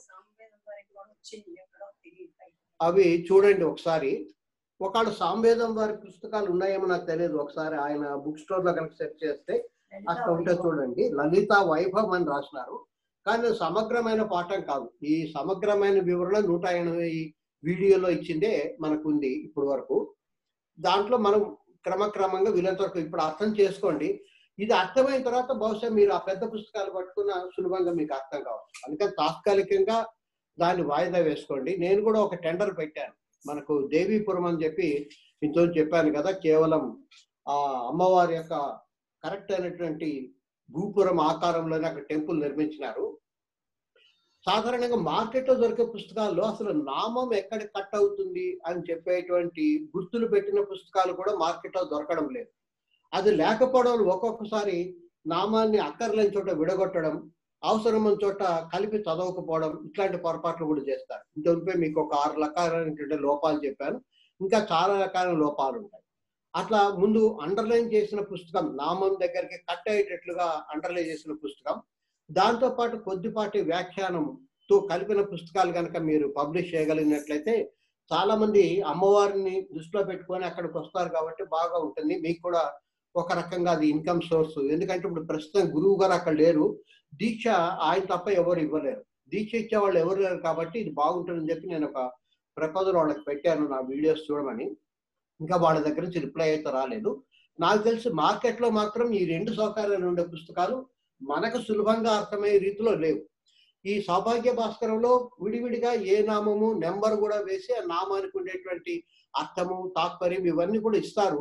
అవి చూడండి ఒకసారి. ఒకవేళ సామవేదం వారి పుస్తకాలు ఉన్నాయేమో నాకు తెలియదు. ఒకసారి ఆయన బుక్ స్టోర్ లో కనుక సెర్చ్ చేస్తే అక్కడ ఉంటే చూడండి. లలిత వైభవం అని రాసినారు. కానీ సమగ్రమైన పాఠం కాదు. ఈ సమగ్రమైన వివరణ నూట ఎనభై వీడియోలో ఇచ్చిందే మనకు ఉంది ఇప్పటి వరకు. దాంట్లో మనం క్రమక్రమంగా వీలంత వరకు ఇప్పుడు అర్థం చేసుకోండి. ఇది అర్థమైన తర్వాత బహుశా మీరు ఆ పెద్ద పుస్తకాలు పట్టుకున్న సులభంగా మీకు అర్థం కావచ్చు. అందుకని తాత్కాలికంగా దాన్ని వాయిదా వేసుకోండి. నేను కూడా ఒక టెండర్ పెట్టాను. మనకు దేవీపురం అని చెప్పి ఇంతో చెప్పాను కదా, కేవలం ఆ అమ్మవారి యొక్క కరెక్ట్ అయినటువంటి భూపురం ఆకారంలోనే అక్కడ టెంపుల్ నిర్మించినారు. సాధారణంగా మార్కెట్లో దొరికే పుస్తకాల్లో అసలు నామం ఎక్కడ కట్ అవుతుంది అని చెప్పేటువంటి గుర్తులు పెట్టిన పుస్తకాలు కూడా మార్కెట్లో దొరకడం లేదు. అది లేకపోవడం ఒక్కొక్కసారి నామాన్ని అక్కర్లేని చోట విడగొట్టడం, అవసరమైన చోట కలిపి చదవకపోవడం, ఇట్లాంటి పొరపాట్లు కూడా చేస్తారు. ఇంతవరకు మీకు ఒక ఆరు రకాలైనటువంటి లోపాలు చెప్పాను. ఇంకా చాలా రకాల లోపాలు ఉంటాయి. అట్లా ముందు అండర్లైన్ చేసిన పుస్తకం, నామం దగ్గరికి కట్ అయ్యేటట్లుగా అండర్లైన్ చేసిన పుస్తకం, దాంతో పాటు కొద్దిపాటి వ్యాఖ్యానంతో కలిపిన పుస్తకాలు కనుక మీరు పబ్లిష్ చేయగలిగినట్లయితే చాలా మంది అమ్మవారిని దృష్టిలో పెట్టుకొని అక్కడికి వస్తారు కాబట్టి బాగా ఉంటుంది. మీకు కూడా ఒక రకంగా అది ఇన్కమ్ సోర్స్. ఎందుకంటే ఇప్పుడు ప్రస్తుతం గురువు గారు అక్కడ లేరు, దీక్ష ఆయన తప్ప ఎవరు ఇవ్వలేరు, దీక్ష ఇచ్చే వాళ్ళు ఎవరు లేరు కాబట్టి ఇది బాగుంటుందని చెప్పి నేను ఒక ప్రపోజల్ వాళ్ళకి పెట్టాను నా వీడియోస్ చూడమని. ఇంకా వాళ్ళ దగ్గర నుంచి రిప్లై అయితే రాలేదు. నాకు తెలిసి మార్కెట్లో మాత్రం ఈ రెండు సౌకర్యాలు ఉండే పుస్తకాలు మనకు సులభంగా అర్థమయ్యే రీతిలో లేవు. ఈ సౌభాగ్య భాస్కరంలో విడివిడిగా ఏ నామము నెంబర్ కూడా వేసి ఆ నామానికి ఉండేటువంటి అర్థము తాత్పర్యం ఇవన్నీ కూడా ఇస్తారు.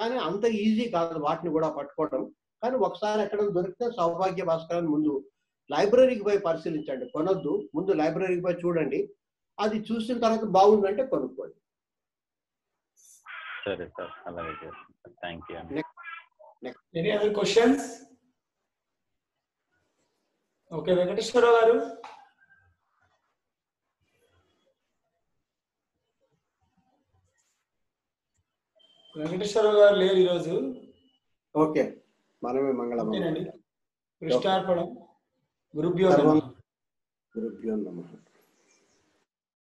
కానీ అంత ఈజీ కాదు వాటిని కూడా పట్టుకోవడం. కానీ ఒకసారి ఎక్కడ దొరికితే సౌభాగ్య భాస్కరాన్ని ముందు లైబ్రరీకి పోయి పరిశీలించండి, కొనొద్దు. ముందు లైబ్రరీకి పోయి చూడండి, అది చూసిన తర్వాత బాగుందంటే కొనుక్కోండి. సరే సార్, అలాగే చేస్తాను. థ్యాంక్ యూ అండి. Any other questions? Okay, Venkateswara Rao గారు. వెంకటేశ్వరరావు గారు లేరు ఈరోజు. ఓకే, మనమే మంగళం. ఓకేనండి. కృష్ణార్పణం. గురుభ్యో నమః. గురుభ్యో నమః.